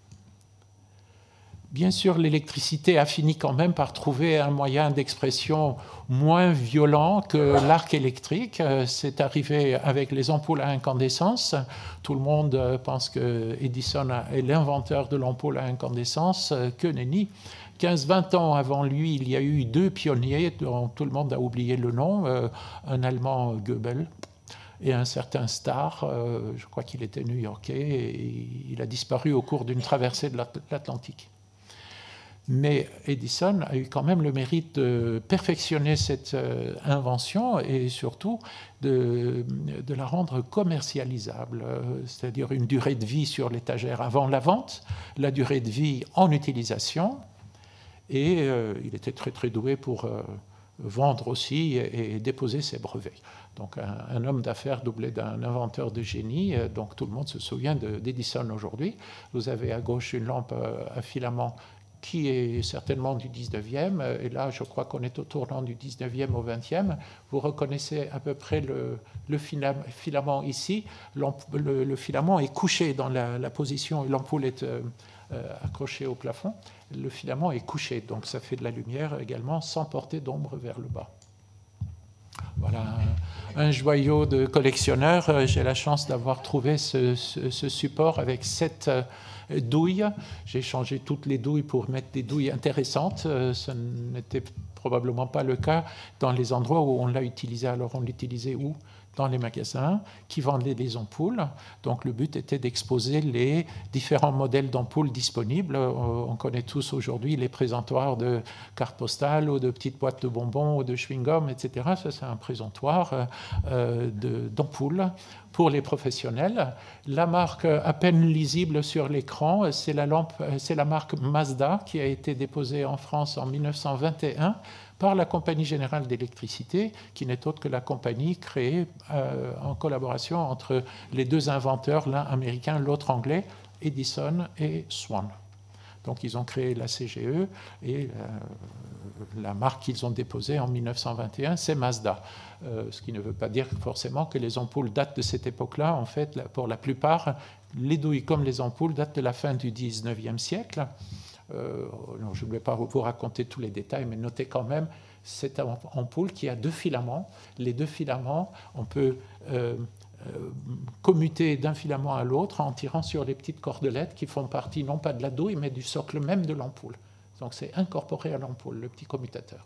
Bien sûr, l'électricité a fini quand même par trouver un moyen d'expression moins violent que l'arc électrique. C'est arrivé avec les ampoules à incandescence. Tout le monde pense que Edison est l'inventeur de l'ampoule à incandescence. Que nenni. quinze vingt ans avant lui, il y a eu deux pionniers dont tout le monde a oublié le nom. Un Allemand, Goebbels, et un certain Starr, je crois qu'il était new-yorkais, et il a disparu au cours d'une traversée de l'Atlantique. Mais Edison a eu quand même le mérite de perfectionner cette euh, invention et surtout de, de la rendre commercialisable, euh, c'est-à-dire une durée de vie sur l'étagère avant la vente, la durée de vie en utilisation, et euh, il était très très doué pour euh, vendre aussi et, et déposer ses brevets. Donc un, un homme d'affaires doublé d'un inventeur de génie, euh, donc tout le monde se souvient d'Edison aujourd'hui. Vous avez à gauche une lampe à filament qui est certainement du dix-neuvième, et là je crois qu'on est au tournant du dix-neuvième au vingtième. Vous reconnaissez à peu près le, le filament ici. Le, le filament est couché dans la, la position, l'ampoule est euh, accrochée au plafond. Le filament est couché, donc ça fait de la lumière également sans porter d'ombre vers le bas. Voilà un, un joyau de collectionneur. J'ai la chance d'avoir trouvé ce, ce, ce support avec sept douilles. J'ai changé toutes les douilles pour mettre des douilles intéressantes. Ce n'était probablement pas le cas dans les endroits où on l'a utilisé. Alors on l'utilisait où? dans les magasins qui vendaient des ampoules. Donc le but était d'exposer les différents modèles d'ampoules disponibles. On connaît tous aujourd'hui les présentoirs de cartes postales ou de petites boîtes de bonbons ou de chewing-gum, et cetera. Ça, c'est un présentoir euh, d'ampoules pour les professionnels. La marque à peine lisible sur l'écran, c'est la, lampe, c'est la marque Mazda qui a été déposée en France en mille neuf cent vingt et un par la Compagnie Générale d'Électricité, qui n'est autre que la compagnie créée euh, en collaboration entre les deux inventeurs, l'un américain, l'autre anglais, Edison et Swan. Donc ils ont créé la C G E et euh, la marque qu'ils ont déposée en mille neuf cent vingt et un, c'est Mazda. Euh, ce qui ne veut pas dire forcément que les ampoules datent de cette époque-là. En fait, pour la plupart, les douilles comme les ampoules datent de la fin du dix-neuvième siècle. Euh, non, je ne vais pas vous raconter tous les détails, mais notez quand même cette ampoule qui a deux filaments. Les deux filaments, on peut euh, euh, commuter d'un filament à l'autre en tirant sur les petites cordelettes qui font partie non pas de la douille, mais du socle même de l'ampoule. Donc c'est incorporé à l'ampoule, le petit commutateur.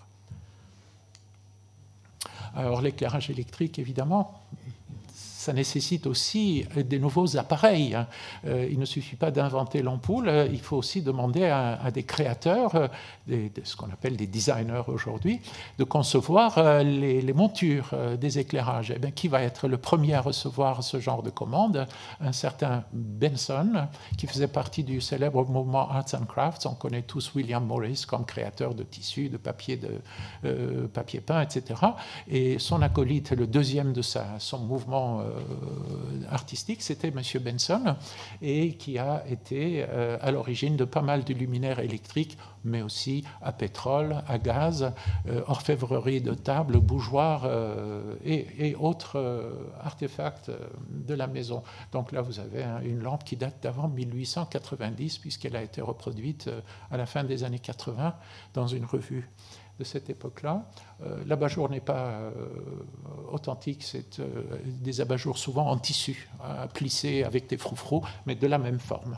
Alors l'éclairage électrique, évidemment, ça nécessite aussi des nouveaux appareils. Euh, il ne suffit pas d'inventer l'ampoule, il faut aussi demander à, à des créateurs, des, de ce qu'on appelle des designers aujourd'hui, de concevoir euh, les, les montures euh, des éclairages. Eh bien, qui va être le premier à recevoir ce genre de commande? Un certain Benson, qui faisait partie du célèbre mouvement Arts and Crafts. On connaît tous William Morris comme créateur de tissus, de papier, de, euh, papier peint, et cetera. Et son acolyte, le deuxième de sa, son mouvement euh, artistique, c'était M. Benson, et qui a été euh, à l'origine de pas mal de luminaires électriques, mais aussi à pétrole, à gaz, euh, orfèvrerie de tables, bougeoirs euh, et, et autres euh, artefacts de la maison. Donc là, vous avez hein, une lampe qui date d'avant mille huit cent quatre-vingt-dix, puisqu'elle a été reproduite euh, à la fin des années quatre-vingts dans une revue de cette époque-là. Euh, l'abat-jour n'est pas euh, authentique, c'est euh, des abat-jours souvent en tissu, hein, plissés avec des froufrous, mais de la même forme.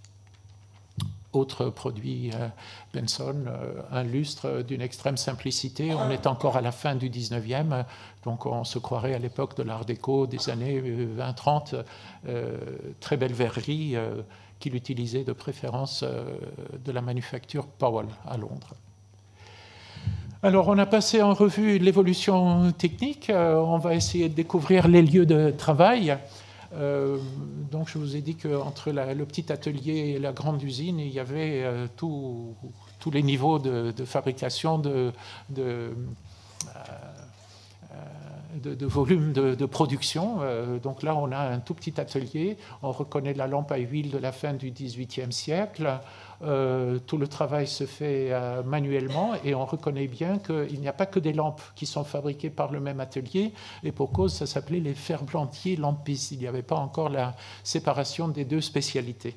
Autre produit, euh, Benson, euh, un lustre d'une extrême simplicité. On est encore à la fin du dix-neuvième, donc on se croirait à l'époque de l'art déco des années vingt trente, euh, très belle verrerie euh, qu'il utilisait de préférence euh, de la manufacture Powell à Londres. Alors, on a passé en revue l'évolution technique. Euh, on va essayer de découvrir les lieux de travail. Euh, donc, je vous ai dit qu'entre la, le petit atelier et la grande usine, il y avait euh, tous les niveaux de, de fabrication, de, de, euh, de, de volume de, de production. Euh, donc là, on a un tout petit atelier. On reconnaît la lampe à huile de la fin du dix-huitième siècle. Euh, tout le travail se fait euh, manuellement et on reconnaît bien qu'il n'y a pas que des lampes qui sont fabriquées par le même atelier, et pour cause, ça s'appelait les ferblantiers lampistes. Il n'y avait pas encore la séparation des deux spécialités.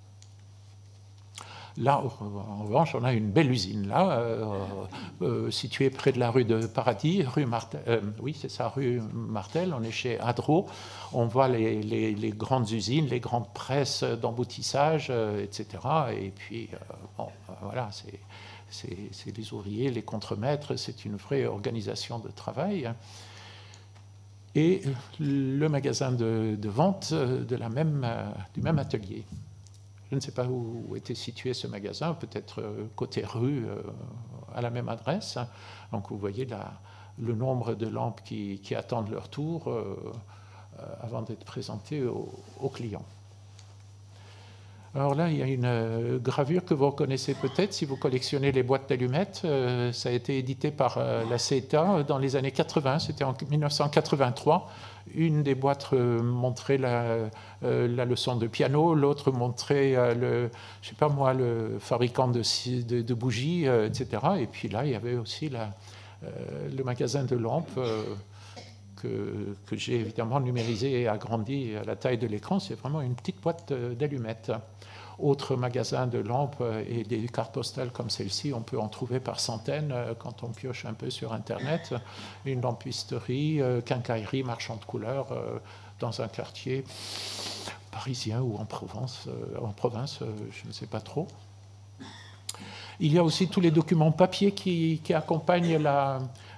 Là, en revanche, on a une belle usine, là, euh, euh, située près de la rue de Paradis, rue Martel, euh, oui, c'est ça, rue Martel, on est chez Adro. On voit les, les, les grandes usines, les grandes presses d'emboutissage, euh, et cetera. Et puis, euh, bon, voilà, c'est les ouvriers, les contremaîtres, c'est une vraie organisation de travail. Et le magasin de, de vente de la même, du même atelier. Je ne sais pas où était situé ce magasin, peut-être côté rue, à la même adresse. Donc vous voyez là, le nombre de lampes qui, qui attendent leur tour euh, avant d'être présentées aux, aux clients. Alors là, il y a une gravure que vous reconnaissez peut-être si vous collectionnez les boîtes d'allumettes. Euh, ça a été édité par euh, la C E T A dans les années quatre-vingts, c'était en mille neuf cent quatre-vingt-trois. Une des boîtes euh, montrait la, euh, la leçon de piano, l'autre montrait euh, le, je sais pas moi, le fabricant de, de, de bougies, euh, et cetera. Et puis là, il y avait aussi la, euh, le magasin de lampes euh, que, que j'ai évidemment numérisé et agrandi à la taille de l'écran. C'est vraiment une petite boîte d'allumettes. Autre magasin de lampes et des cartes postales comme celle-ci, on peut en trouver par centaines quand on pioche un peu sur Internet. Une lampisterie, quincaillerie, marchand de couleurs dans un quartier parisien ou en Provence, en province, je ne sais pas trop. Il y a aussi tous les documents papier qui, qui accompagnent la,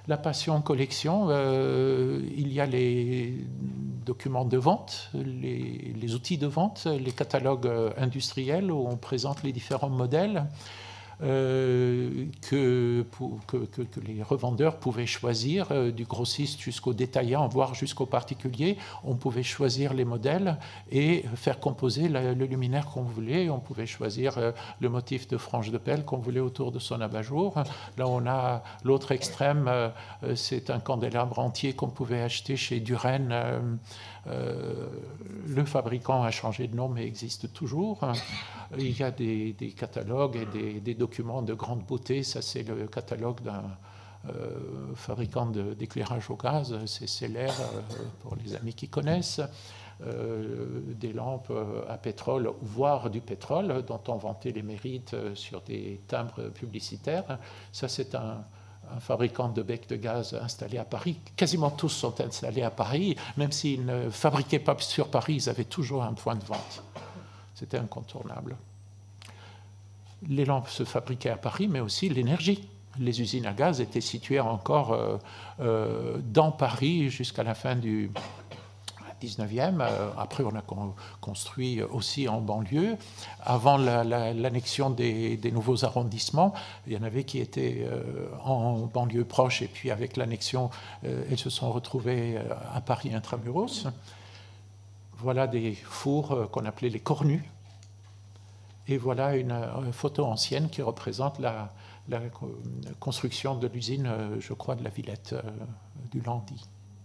La passion collection, euh, il y a les documents de vente, les, les outils de vente, les catalogues industriels où on présente les différents modèles. Euh, que, pour, que, que, que les revendeurs pouvaient choisir, euh, du grossiste jusqu'au détaillant, voire jusqu'au particulier. On pouvait choisir les modèles et faire composer la, le luminaire qu'on voulait. On pouvait choisir euh, le motif de frange de pelle qu'on voulait autour de son abat-jour. Là, on a l'autre extrême, euh, c'est un candélabre entier qu'on pouvait acheter chez Duren. Euh, euh, le fabricant a changé de nom, mais existe toujours. Il y a des, des catalogues et des, des documents de grande beauté. Ça, c'est le catalogue d'un euh, fabricant d'éclairage au gaz. C'est Celler, euh, pour les amis qui connaissent. Euh, des lampes à pétrole, voire du pétrole, dont on vantait les mérites sur des timbres publicitaires. Ça, c'est un, un fabricant de becs de gaz installé à Paris. Quasiment tous sont installés à Paris. Même s'ils ne fabriquaient pas sur Paris, ils avaient toujours un point de vente. C'était incontournable. Les lampes se fabriquaient à Paris, mais aussi l'énergie. Les usines à gaz étaient situées encore euh, euh, dans Paris jusqu'à la fin du dix-neuvième. Après, on a construit aussi en banlieue. Avant l'annexion la, la, des, des nouveaux arrondissements, il y en avait qui étaient euh, en banlieue proche, et puis avec l'annexion, euh, elles se sont retrouvées à Paris intramuros. Voilà des fours qu'on appelait les cornus. Et voilà une, une photo ancienne qui représente la, la construction de l'usine, je crois, de la Villette euh, du Landy.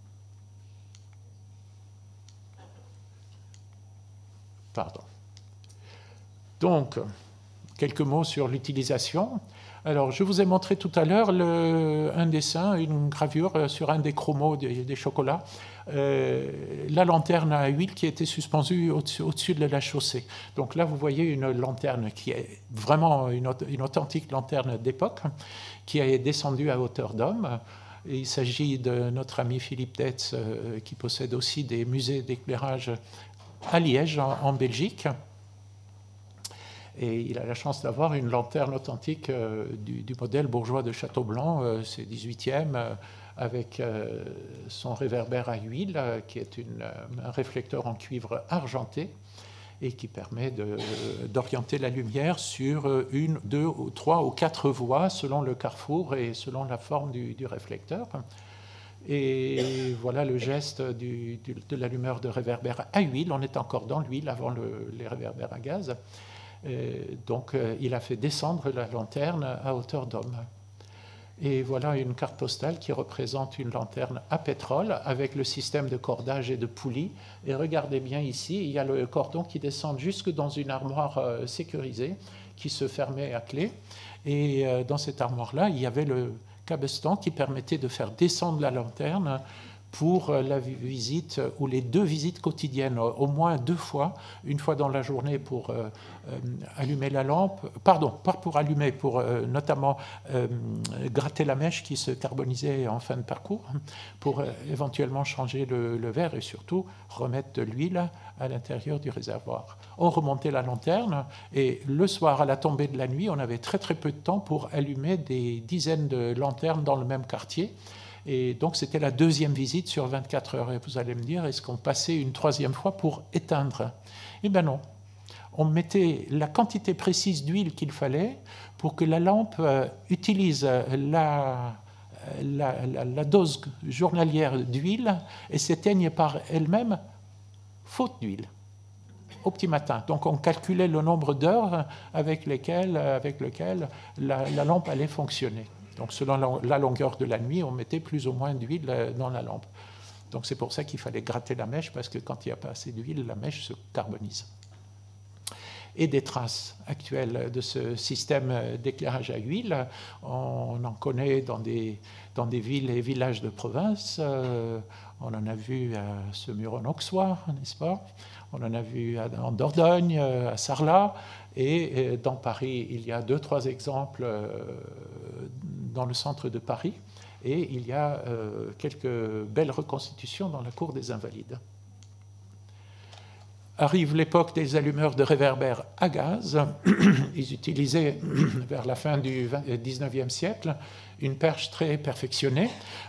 Pardon. Donc, quelques mots sur l'utilisation. Alors, je vous ai montré tout à l'heure un dessin, une gravure sur un des chromos des, des chocolats. Euh, la lanterne à huile qui était suspendue au-dessus, au-dessus de la chaussée. Donc là, vous voyez une lanterne qui est vraiment une, une authentique lanterne d'époque, qui est descendue à hauteur d'homme. Il s'agit de notre ami Philippe Detz, euh, qui possède aussi des musées d'éclairage à Liège, en, en Belgique. Et il a la chance d'avoir une lanterne authentique euh, du, du modèle bourgeois de Château-Blanc, euh, c'est dix-huitième, euh, avec euh, son réverbère à huile, euh, qui est une, un réflecteur en cuivre argenté, et qui permet d'orienter la lumière sur une, deux, ou trois ou quatre voies, selon le carrefour et selon la forme du, du réflecteur. Et voilà le geste du, du, de l'allumeur de réverbère à huile. On est encore dans l'huile avant le, les réverbères à gaz. Et donc, euh, il a fait descendre la lanterne à hauteur d'homme. Et voilà une carte postale qui représente une lanterne à pétrole avec le système de cordage et de poulie. Et regardez bien ici, il y a le cordon qui descend jusque dans une armoire euh, sécurisée qui se fermait à clé. Et euh, dans cette armoire-là, il y avait le cabestan qui permettait de faire descendre la lanterne pour la visite ou les deux visites quotidiennes, au moins deux fois, une fois dans la journée pour euh, euh, allumer la lampe, pardon, pas pour allumer, pour euh, notamment euh, gratter la mèche qui se carbonisait en fin de parcours, pour euh, éventuellement changer le, le verre et surtout remettre de l'huile à l'intérieur du réservoir. On remontait la lanterne et le soir, à la tombée de la nuit, on avait très très peu de temps pour allumer des dizaines de lanternes dans le même quartier. Et donc, c'était la deuxième visite sur vingt-quatre heures. Et vous allez me dire, est-ce qu'on passait une troisième fois pour éteindre? Eh bien non. On mettait la quantité précise d'huile qu'il fallait pour que la lampe euh, utilise la, la, la, la dose journalière d'huile et s'éteigne par elle-même faute d'huile au petit matin. Donc, on calculait le nombre d'heures avec lesquelles, avec lesquelles la, la lampe allait fonctionner. Donc, selon la longueur de la nuit, on mettait plus ou moins d'huile dans la lampe. Donc, c'est pour ça qu'il fallait gratter la mèche, parce que quand il n'y a pas assez d'huile, la mèche se carbonise. Et des traces actuelles de ce système d'éclairage à huile, on en connaît dans des, dans des villes et villages de province. Euh, on en a vu à Semur-en-Auxois, n'est-ce pas? On en a vu en Dordogne, à Sarlat. Et dans Paris, il y a deux, trois exemples dans le centre de Paris. Et il y a quelques belles reconstitutions dans la cour des Invalides. Arrive l'époque des allumeurs de réverbères à gaz. Ils utilisaient, vers la fin du dix-neuvième siècle, une perche très perfectionnée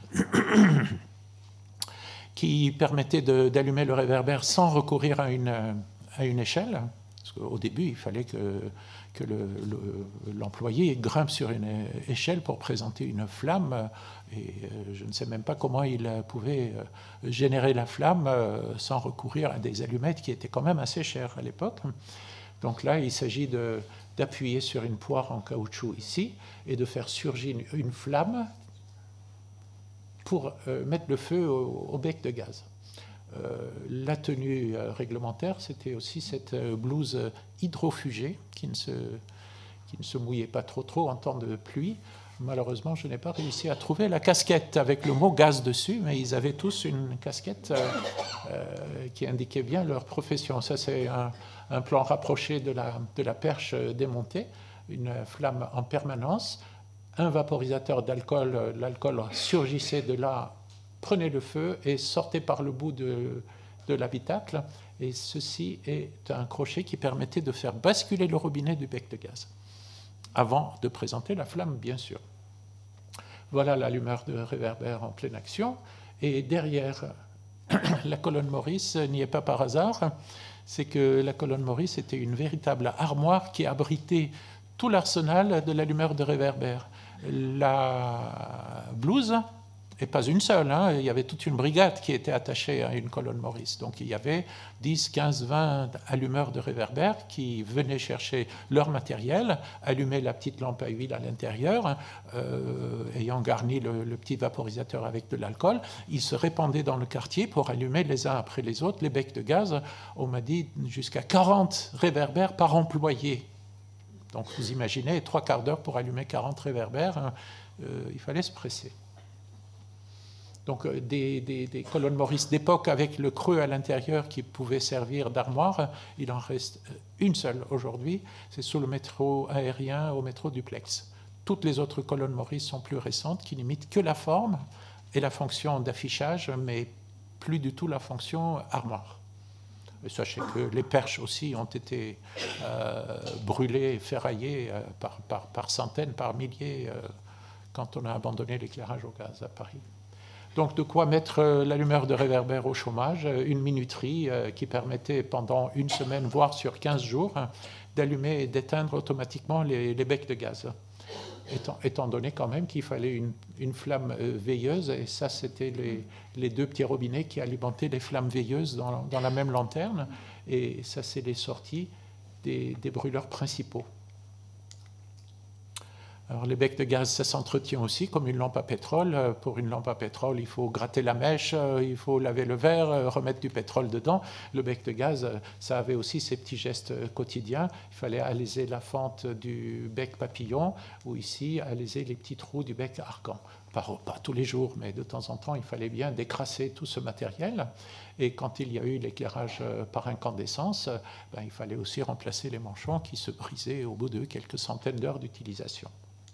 qui permettait d'allumer le réverbère sans recourir à une, à une échelle. Parce qu'au début, il fallait que, que l'employé le, grimpe sur une échelle pour présenter une flamme. Et je ne sais même pas comment il pouvait générer la flamme sans recourir à des allumettes qui étaient quand même assez chères à l'époque. Donc là, il s'agit d'appuyer sur une poire en caoutchouc ici et de faire surgir une, une flamme pour euh, mettre le feu au, au bec de gaz. Euh, la tenue euh, réglementaire, c'était aussi cette euh, blouse hydrofugée qui ne, se, qui ne se mouillait pas trop trop en temps de pluie. Malheureusement, je n'ai pas réussi à trouver la casquette avec le mot gaz dessus, mais ils avaient tous une casquette euh, euh, qui indiquait bien leur profession. Ça, c'est un, un plan rapproché de la, de la perche démontée, une flamme en permanence, un vaporisateur d'alcool, l'alcool surgissait de là, prenait le feu et sortait par le bout de, de l'habitacle. Et ceci est un crochet qui permettait de faire basculer le robinet du bec de gaz, avant de présenter la flamme, bien sûr. Voilà l'allumeur de réverbère en pleine action. Et derrière la colonne Morris, n'y est pas par hasard, c'est que la colonne Morris était une véritable armoire qui abritait tout l'arsenal de l'allumeur de réverbère. La blouse, et pas une seule, hein, il y avait toute une brigade qui était attachée à une colonne Morris. Donc il y avait dix, quinze, vingt allumeurs de réverbère qui venaient chercher leur matériel, allumer la petite lampe à huile à l'intérieur, euh, ayant garni le, le petit vaporisateur avec de l'alcool. Ils se répandaient dans le quartier pour allumer les uns après les autres les becs de gaz. On m'a dit jusqu'à quarante réverbères par employé. Donc vous imaginez, trois quarts d'heure pour allumer quarante réverbères, hein, euh, il fallait se presser. Donc euh, des, des, des colonnes Morris d'époque avec le creux à l'intérieur qui pouvait servir d'armoire, il en reste une seule aujourd'hui, c'est sous le métro aérien au métro Duplex. Toutes les autres colonnes Morris sont plus récentes, qui n'imitent que la forme et la fonction d'affichage, mais plus du tout la fonction armoire. Et sachez que les perches aussi ont été euh, brûlées, ferraillées euh, par, par, par centaines, par milliers, euh, quand on a abandonné l'éclairage au gaz à Paris. Donc de quoi mettre euh, l'allumeur de réverbère au chômage, une minuterie euh, qui permettait pendant une semaine, voire sur quinze jours, hein, d'allumer et d'éteindre automatiquement les, les becs de gaz. Étant, étant donné quand même qu'il fallait une, une flamme euh, veilleuse, et ça c'était les, les deux petits robinets qui alimentaient les flammes veilleuses dans, dans la même lanterne, et ça c'est les sorties des, des brûleurs principaux. Alors les becs de gaz, ça s'entretient aussi comme une lampe à pétrole. Pour une lampe à pétrole, il faut gratter la mèche, il faut laver le verre, remettre du pétrole dedans. Le bec de gaz, ça avait aussi ses petits gestes quotidiens. Il fallait alaiser la fente du bec papillon, ou ici, alaiser les petits trous du bec argan. Pas, pas tous les jours, mais de temps en temps, il fallait bien décrasser tout ce matériel. Et quand il y a eu l'éclairage par incandescence, ben, il fallait aussi remplacer les manchons qui se brisaient au bout de quelques centaines d'heures d'utilisation.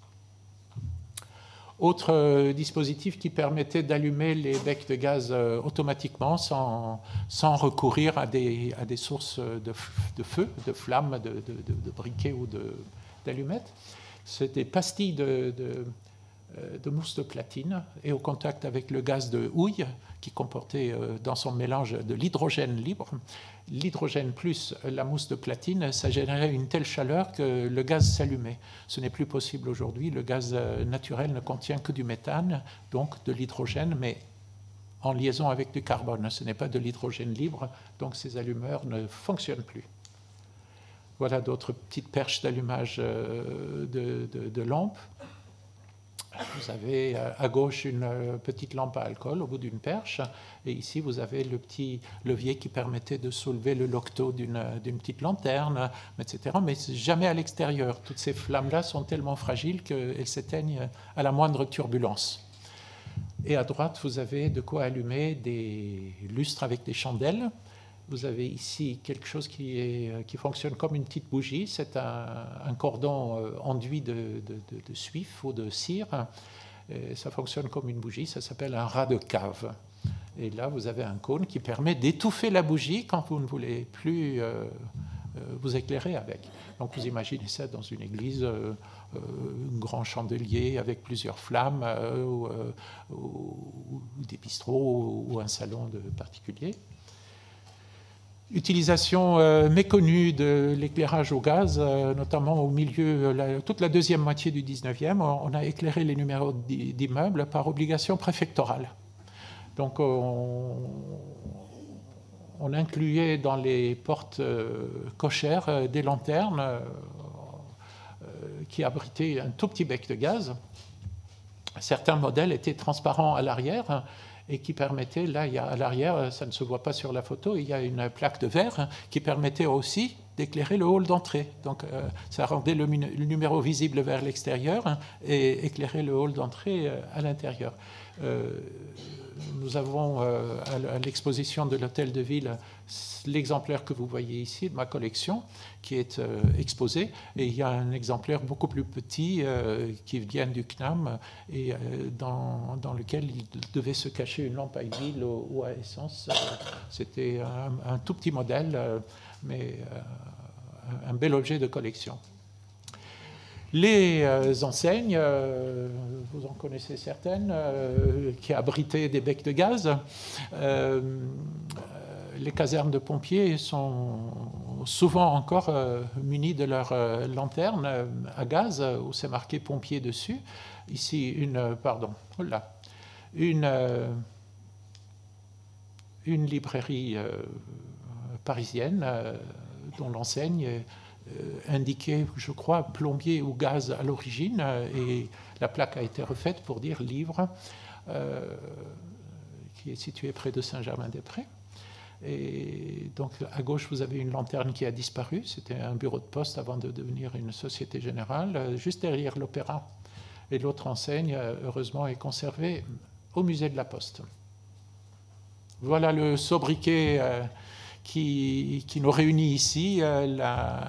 Autre euh, dispositif qui permettait d'allumer les becs de gaz euh, automatiquement sans, sans recourir à des, à des sources de, de feu, de flammes, de, de, de, de briquets ou d'allumettes. C'est des pastilles de, de, de mousse de platine et au contact avec le gaz de houille qui comportait euh, dans son mélange de l'hydrogène libre. L'hydrogène plus la mousse de platine, ça générait une telle chaleur que le gaz s'allumait. Ce n'est plus possible aujourd'hui. Le gaz naturel ne contient que du méthane, donc de l'hydrogène, mais en liaison avec du carbone. Ce n'est pas de l'hydrogène libre, donc ces allumeurs ne fonctionnent plus. Voilà d'autres petites perches d'allumage de, de, de lampes. Vous avez à gauche une petite lampe à alcool au bout d'une perche, et ici vous avez le petit levier qui permettait de soulever le loqueteau d'une d'une petite lanterne, et cetera. Mais jamais à l'extérieur. Toutes ces flammes-là sont tellement fragiles qu'elles s'éteignent à la moindre turbulence. Et à droite, vous avez de quoi allumer des lustres avec des chandelles. Vous avez ici quelque chose qui, est, qui fonctionne comme une petite bougie. C'est un, un cordon enduit de, de, de, de suif ou de cire. Et ça fonctionne comme une bougie. Ça s'appelle un rat de cave. Et là, vous avez un cône qui permet d'étouffer la bougie quand vous ne voulez plus euh, euh, vous éclairer avec. Donc vous imaginez ça dans une église, euh, euh, un grand chandelier avec plusieurs flammes, euh, ou, euh, ou, ou des bistrots, ou, ou un salon de particulier. Utilisation euh, méconnue de l'éclairage au gaz, euh, notamment au milieu, la, toute la deuxième moitié du dix-neuvième, on a éclairé les numéros d'immeubles par obligation préfectorale. Donc on, on incluait dans les portes euh, cochères euh, des lanternes euh, qui abritaient un tout petit bec de gaz. Certains modèles étaient transparents à l'arrière et qui permettait, là, il y a, à l'arrière, ça ne se voit pas sur la photo, il y a une plaque de verre qui permettait aussi d'éclairer le hall d'entrée. Donc, euh, ça rendait le, le numéro visible vers l'extérieur hein, et éclairait le hall d'entrée euh, à l'intérieur. Euh, nous avons euh, à l'exposition de l'hôtel de ville l'exemplaire que vous voyez ici de ma collection qui est euh, exposé, et il y a un exemplaire beaucoup plus petit euh, qui vient du C N A M et euh, dans, dans lequel il devait se cacher une lampe à huile ou, ou à essence. C'était un, un tout petit modèle, euh, mais euh, un bel objet de collection. Les euh, enseignes, euh, vous en connaissez certaines, euh, qui abritaient des becs de gaz. Euh, les casernes de pompiers sont souvent encore euh, munies de leur euh, lanterne euh, à gaz, où c'est marqué pompier dessus. Ici, une, euh, pardon, oh là, une, euh, une librairie euh, parisienne euh, dont l'enseigne est indiqué, je crois, plombier ou gaz à l'origine, et la plaque a été refaite pour dire livre, euh, qui est situé près de Saint-Germain-des-Prés. Et donc à gauche, vous avez une lanterne qui a disparu, c'était un bureau de poste avant de devenir une Société Générale, juste derrière l'Opéra. Et l'autre enseigne, heureusement, est conservée au musée de la Poste. Voilà le sobriquet euh, Qui, qui nous réunit ici, euh, la,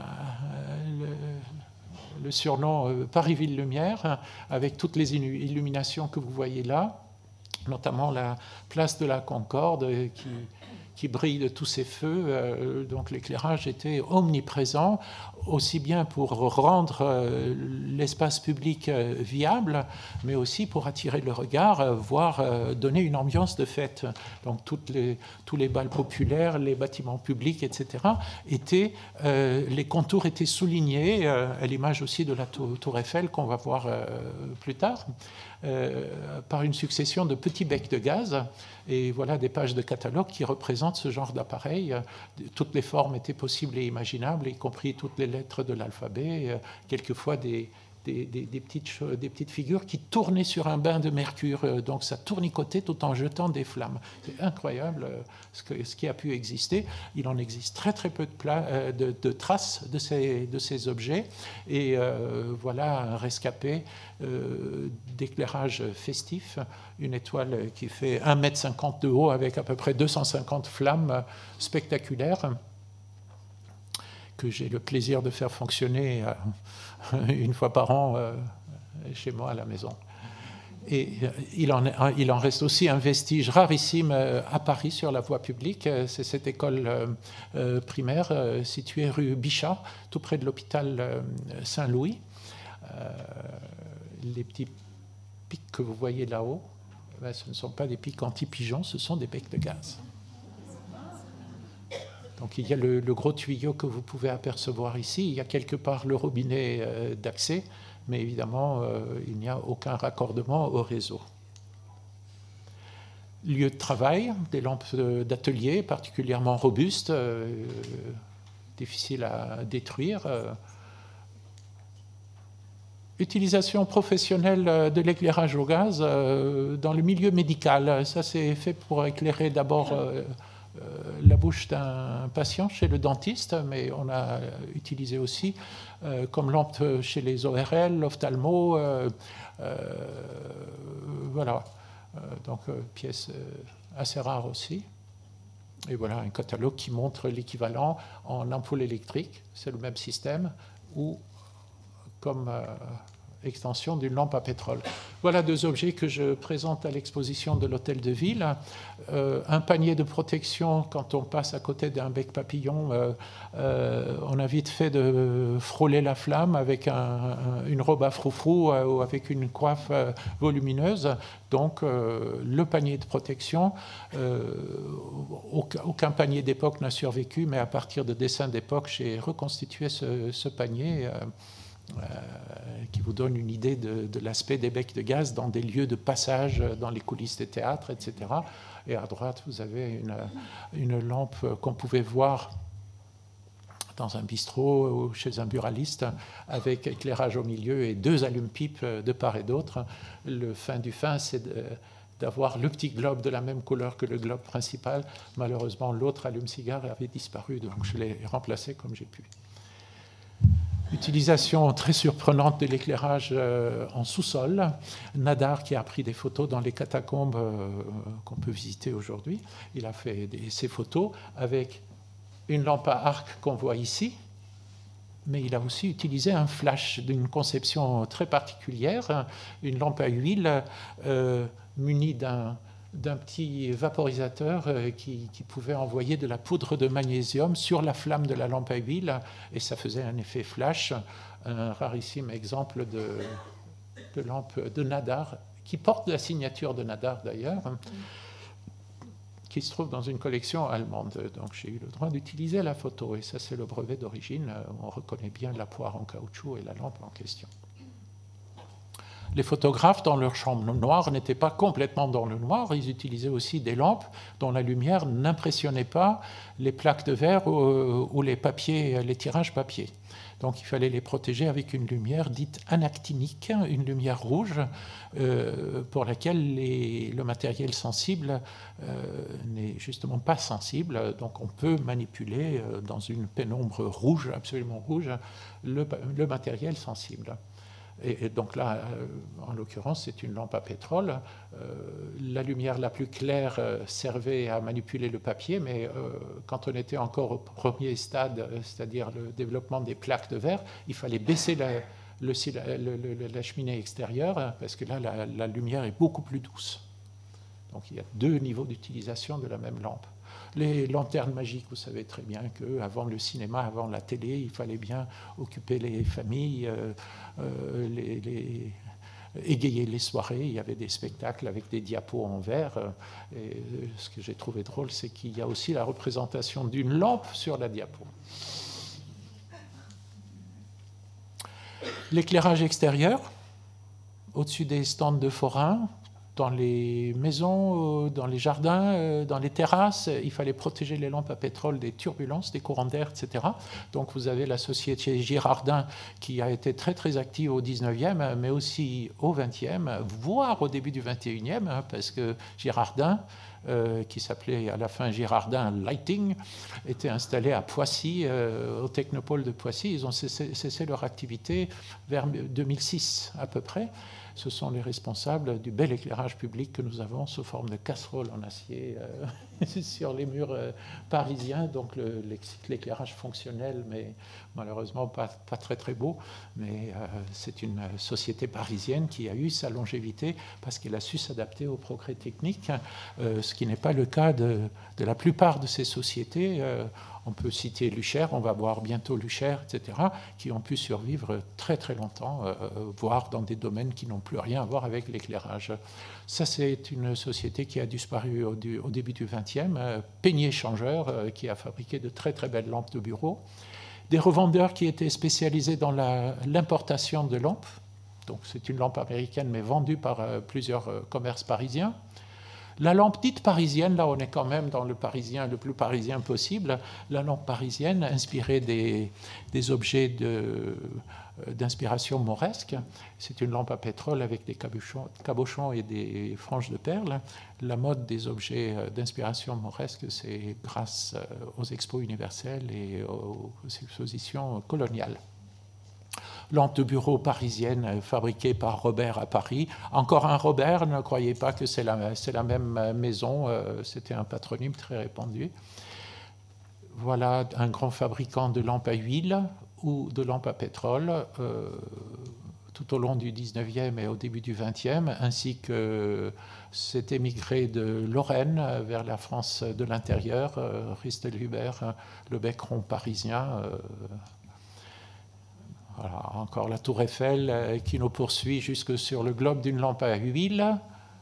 le, le surnom euh, Paris-Ville-Lumière, avec toutes les illuminations que vous voyez là, notamment la place de la Concorde euh, qui, qui brille de tous ses feux. Euh, donc l'éclairage était omniprésent, aussi bien pour rendre euh, l'espace public euh, viable, mais aussi pour attirer le regard, euh, voire euh, donner une ambiance de fête. Donc toutes les, tous les bals populaires, les bâtiments publics, et cetera, étaient, euh, les contours étaient soulignés, euh, à l'image aussi de la tour, tour Eiffel qu'on va voir euh, plus tard, euh, par une succession de petits becs de gaz. Et voilà des pages de catalogue qui représentent ce genre d'appareil. Toutes les formes étaient possibles et imaginables, y compris toutes les lettres de l'alphabet, quelquefois des, des, des, des, petites, des petites figures qui tournaient sur un bain de mercure. Donc ça tournicotait tout en jetant des flammes. C'est incroyable ce, que, ce qui a pu exister. Il en existe très très peu de, pla, de, de traces de ces, de ces objets. Et euh, voilà un rescapé euh, d'éclairage festif, une étoile qui fait un mètre cinquante de haut avec à peu près deux cent cinquante flammes spectaculaires que j'ai le plaisir de faire fonctionner une fois par an chez moi à la maison. Et il en, il en reste aussi un vestige rarissime à Paris sur la voie publique. C'est cette école primaire située rue Bichat, tout près de l'hôpital Saint-Louis. Les petits pics que vous voyez là-haut, ben, ce ne sont pas des pics anti-pigeons, ce sont des becs de gaz. Donc il y a le, le gros tuyau que vous pouvez apercevoir ici. Il y a quelque part le robinet euh, d'accès, mais évidemment, euh, il n'y a aucun raccordement au réseau. Lieu de travail, des lampes d'atelier particulièrement robustes, euh, difficiles à détruire. Euh, Utilisation professionnelle de l'éclairage au gaz euh, dans le milieu médical. Ça, c'est fait pour éclairer d'abord euh, euh, la bouche d'un patient chez le dentiste, mais on a utilisé aussi euh, comme lampe chez les O R L, l'ophtalmo. Euh, euh, voilà. Euh, donc, euh, pièce assez rare aussi. Et voilà un catalogue qui montre l'équivalent en ampoule électrique. C'est le même système, ou comme euh, extension d'une lampe à pétrole. Voilà deux objets que je présente à l'exposition de l'Hôtel de Ville. Euh, un panier de protection, quand on passe à côté d'un bec papillon, euh, euh, on a vite fait de frôler la flamme avec un, un, une robe à froufrou euh, ou avec une coiffe euh, volumineuse. Donc euh, le panier de protection, euh, aucun, aucun panier d'époque n'a survécu, mais à partir de dessins d'époque, j'ai reconstitué ce, ce panier euh, euh, qui vous donne une idée de, de l'aspect des becs de gaz dans des lieux de passage, dans les coulisses des théâtres, et cetera. Et à droite, vous avez une, une lampe qu'on pouvait voir dans un bistrot ou chez un buraliste, avec éclairage au milieu et deux allumes-pipes de part et d'autre. Le fin du fin, c'est de, d'avoir le petit globe de la même couleur que le globe principal. Malheureusement, l'autre allume-cigare avait disparu, donc je l'ai remplacé comme j'ai pu. Utilisation très surprenante de l'éclairage en sous-sol. Nadar, qui a pris des photos dans les catacombes qu'on peut visiter aujourd'hui, il a fait des, ces photos avec une lampe à arc qu'on voit ici, mais il a aussi utilisé un flash d'une conception très particulière, une lampe à huile euh, munie d'un d'un petit vaporisateur qui, qui pouvait envoyer de la poudre de magnésium sur la flamme de la lampe à huile, et ça faisait un effet flash. Un rarissime exemple de, de lampe de Nadar, qui porte la signature de Nadar d'ailleurs, qui se trouve dans une collection allemande. Donc j'ai eu le droit d'utiliser la photo, et ça c'est le brevet d'origine. On reconnaît bien la poire en caoutchouc et la lampe en question. Les photographes, dans leur chambre noire, n'étaient pas complètement dans le noir. Ils utilisaient aussi des lampes dont la lumière n'impressionnait pas les plaques de verre ou, ou les papiers, les tirages papier. Donc il fallait les protéger avec une lumière dite anactinique, une lumière rouge, euh, pour laquelle les, le matériel sensible euh, n'est justement pas sensible. Donc on peut manipuler euh, dans une pénombre rouge, absolument rouge, le, le matériel sensible. Et donc là, en l'occurrence, c'est une lampe à pétrole. Euh, la lumière la plus claire euh, servait à manipuler le papier, mais euh, quand on était encore au premier stade, c'est-à-dire le développement des plaques de verre, il fallait baisser la, le, le, le, la cheminée extérieure, parce que là, la, la lumière est beaucoup plus douce. Donc il y a deux niveaux d'utilisation de la même lampe. Les lanternes magiques, vous savez très bien qu'avant le cinéma, avant la télé, il fallait bien occuper les familles, euh, euh, les, les, égayer les soirées. Il y avait des spectacles avec des diapos en verre. Et ce que j'ai trouvé drôle, c'est qu'il y a aussi la représentation d'une lampe sur la diapo. L'éclairage extérieur, au-dessus des stands de forains, dans les maisons, dans les jardins, dans les terrasses, il fallait protéger les lampes à pétrole des turbulences, des courants d'air, et cetera. Donc vous avez la société Girardin qui a été très très active au dix-neuvième, mais aussi au vingtième, voire au début du vingt et unième, parce que Girardin, euh, qui s'appelait à la fin Girardin Lighting, était installé à Poissy, euh, au Technopole de Poissy. Ils ont cessé, cessé leur activité vers deux mille six à peu près. Ce sont les responsables du bel éclairage public que nous avons sous forme de casseroles en acier euh, sur les murs euh, parisiens. Donc le, l'éclairage fonctionnel, mais malheureusement pas, pas très très beau. Mais euh, c'est une société parisienne qui a eu sa longévité parce qu'elle a su s'adapter aux progrès techniques, euh, ce qui n'est pas le cas de, de la plupart de ces sociétés. Euh, On peut citer Lucher, on va voir bientôt Lucher, et cetera, qui ont pu survivre très très longtemps, euh, voire dans des domaines qui n'ont plus rien à voir avec l'éclairage. Ça, c'est une société qui a disparu au, du, au début du vingtième, euh, Peigné Changeur, euh, qui a fabriqué de très très belles lampes de bureau. Des revendeurs qui étaient spécialisés dans la, l'importation de lampes. Donc c'est une lampe américaine, mais vendue par euh, plusieurs euh, commerces parisiens. La lampe dite parisienne, là on est quand même dans le parisien le plus parisien possible, la lampe parisienne inspirée des, des objets de, d'inspiration mauresque. C'est une lampe à pétrole avec des cabochons, cabochons et des franges de perles. La mode des objets d'inspiration mauresque, c'est grâce aux expos universelles et aux expositions coloniales. Lampe de bureau parisienne fabriquée par Robert à Paris. Encore un Robert, ne croyez pas que c'est la, c'est la même maison, euh, c'était un patronyme très répandu. Voilà un grand fabricant de lampes à huile ou de lampes à pétrole, euh, tout au long du dix-neuvième et au début du vingtième, ainsi que cet émigré de Lorraine vers la France de l'intérieur, euh, Ristelhuber, le bec rond parisien. Euh, voilà, encore la tour Eiffel euh, qui nous poursuit jusque sur le globe d'une lampe à huile.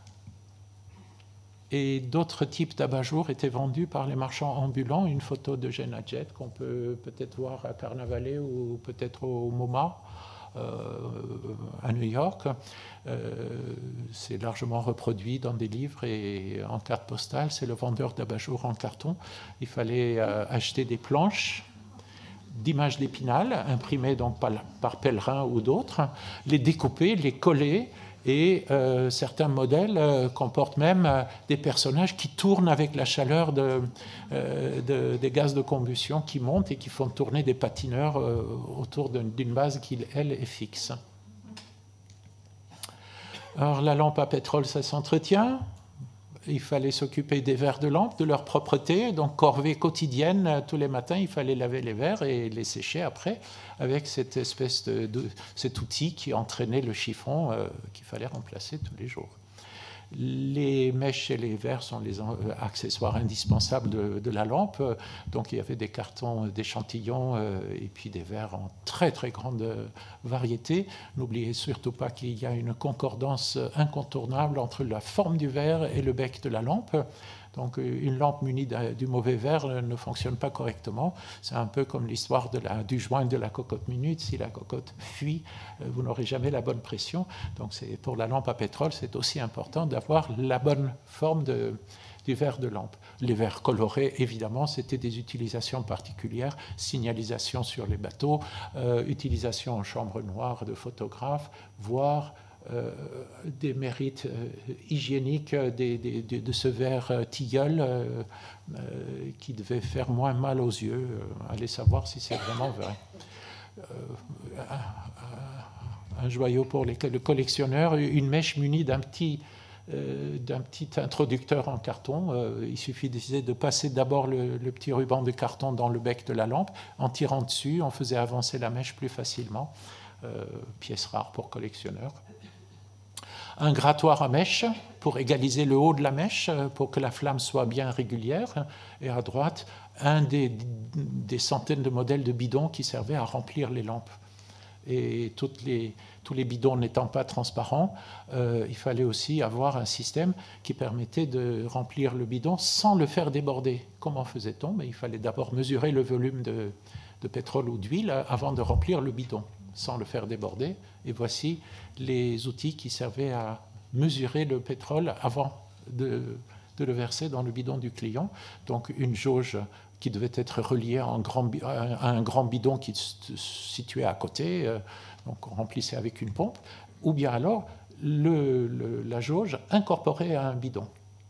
Et d'autres types d'abat-jour étaient vendus par les marchands ambulants. Une photo de Jane Adjet qu'on peut peut-être voir à Carnavalet ou peut-être au MoMA euh, à New York. Euh, c'est largement reproduit dans des livres et en carte postale. C'est le vendeur d'abat-jour en carton. Il fallait euh, acheter des planches d'images d'Épinal, imprimées donc par, par Pellerin ou d'autres, les découper, les coller. Et euh, certains modèles euh, comportent même euh, des personnages qui tournent avec la chaleur de, euh, de, des gaz de combustion qui montent et qui font tourner des patineurs euh, autour d'une base qui, elle, est fixe. Alors, la lampe à pétrole, ça s'entretient. Il fallait s'occuper des verres de lampe, de leur propreté. Donc, corvée quotidienne, tous les matins, il fallait laver les verres et les sécher après avec cette espèce de, de cet outil qui entraînait le chiffon euh, qu'il fallait remplacer tous les jours. Les mèches et les verres sont les accessoires indispensables de, de la lampe. Donc, il y avait des cartons d'échantillons euh, et puis des verres en très, très grande variété. N'oubliez surtout pas qu'il y a une concordance incontournable entre la forme du verre et le bec de la lampe. Donc, une lampe munie du mauvais verre ne fonctionne pas correctement. C'est un peu comme l'histoire du joint de la cocotte minute. Si la cocotte fuit, vous n'aurez jamais la bonne pression. Donc, pour la lampe à pétrole, c'est aussi important d'avoir la bonne forme de, du verre de lampe. Les verres colorés, évidemment, c'était des utilisations particulières. Signalisation sur les bateaux, euh, utilisation en chambre noire de photographes, voire Euh, des mérites euh, hygiéniques des, des, de, de ce verre euh, tilleul euh, euh, qui devait faire moins mal aux yeux. Euh, allez savoir si c'est vraiment vrai. Euh, un, un joyau pour les, le collectionneur, une mèche munie d'un petit, euh, d'un petit introducteur en carton. Euh, il suffisait de passer d'abord le, le petit ruban de carton dans le bec de la lampe. En tirant dessus, on faisait avancer la mèche plus facilement. Euh, pièce rare pour collectionneurs. Un grattoir à mèche pour égaliser le haut de la mèche, pour que la flamme soit bien régulière. Et à droite, un des, des centaines de modèles de bidons qui servaient à remplir les lampes. Et toutes les, tous les bidons n'étant pas transparents, euh, il fallait aussi avoir un système qui permettait de remplir le bidon sans le faire déborder. Comment faisait-on? Mais il fallait d'abord mesurer le volume de, de pétrole ou d'huile avant de remplir le bidon, sans le faire déborder. Et voici les outils qui servaient à mesurer le pétrole avant de, de le verser dans le bidon du client. Donc une jauge qui devait être reliée à un grand, à un grand bidon qui se situait à côté, donc on remplissait avec une pompe, ou bien alors le, le, la jauge incorporée à un bidon.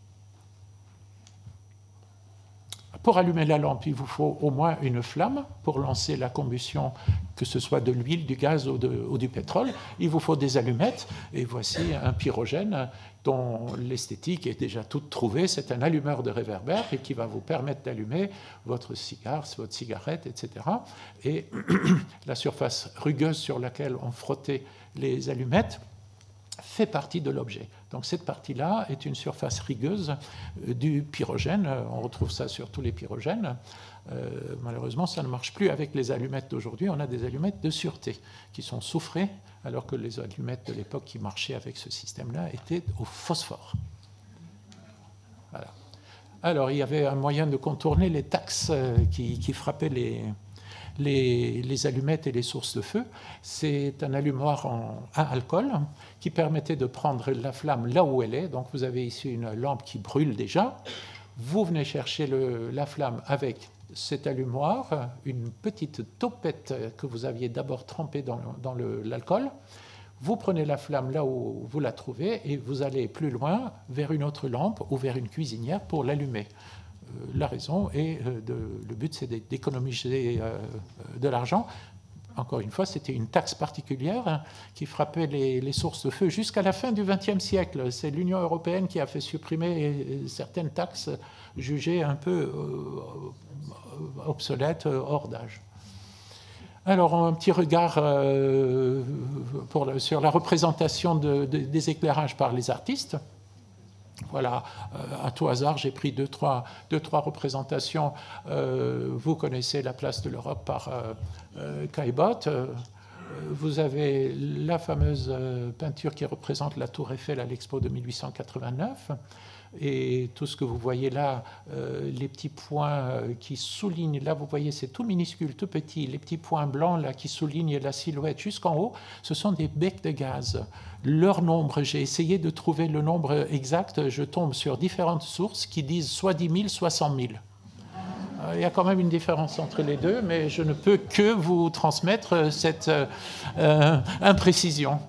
Pour allumer la lampe, il vous faut au moins une flamme pour lancer la combustion, que ce soit de l'huile, du gaz ou, de, ou du pétrole. Il vous faut des allumettes. Et voici un pyrogène dont l'esthétique est déjà toute trouvée. C'est un allumeur de réverbère et qui va vous permettre d'allumer votre cigare, votre cigarette, et cetera. Et la surface rugueuse sur laquelle on frottait les allumettes fait partie de l'objet. Donc cette partie-là est une surface rugueuse du pyrogène. On retrouve ça sur tous les pyrogènes. Euh, malheureusement, ça ne marche plus avec les allumettes d'aujourd'hui. On a des allumettes de sûreté qui sont soufrées, alors que les allumettes de l'époque qui marchaient avec ce système-là étaient au phosphore. Voilà. Alors, il y avait un moyen de contourner les taxes qui, qui frappaient les... Les, les allumettes et les sources de feu. C'est un allumoir en, à alcool qui permettait de prendre la flamme là où elle est. Donc vous avez ici une lampe qui brûle déjà. Vous venez chercher le, la flamme avec cet allumoir, une petite taupette que vous aviez d'abord trempée dans, dans l'alcool. Vous prenez la flamme là où vous la trouvez et vous allez plus loin vers une autre lampe ou vers une cuisinière pour l'allumer. La raison est, de, le but c'est d'économiser euh, de l'argent. Encore une fois, c'était une taxe particulière hein, qui frappait les, les sources de feu jusqu'à la fin du vingtième siècle. C'est l'Union européenne qui a fait supprimer certaines taxes jugées un peu euh, obsolètes, hors d'âge. Alors, un petit regard euh, pour le, sur la représentation de, de, des éclairages par les artistes. Voilà, euh, à tout hasard, j'ai pris deux, trois, deux, trois représentations. Euh, vous connaissez la place de l'Europe par euh, euh, Caillebotte. Euh, vous avez la fameuse euh, peinture qui représente la Tour Eiffel à l'Expo de mille huit cent quatre-vingt-neuf. Et tout ce que vous voyez là, euh, les petits points euh, qui soulignent, là vous voyez c'est tout minuscule, tout petit, les petits points blancs là qui soulignent la silhouette jusqu'en haut, ce sont des becs de gaz. Leur nombre, j'ai essayé de trouver le nombre exact, je tombe sur différentes sources qui disent soit dix mille, soit cent mille. Euh, il y a quand même une différence entre les deux, mais je ne peux que vous transmettre cette euh, euh, imprécision.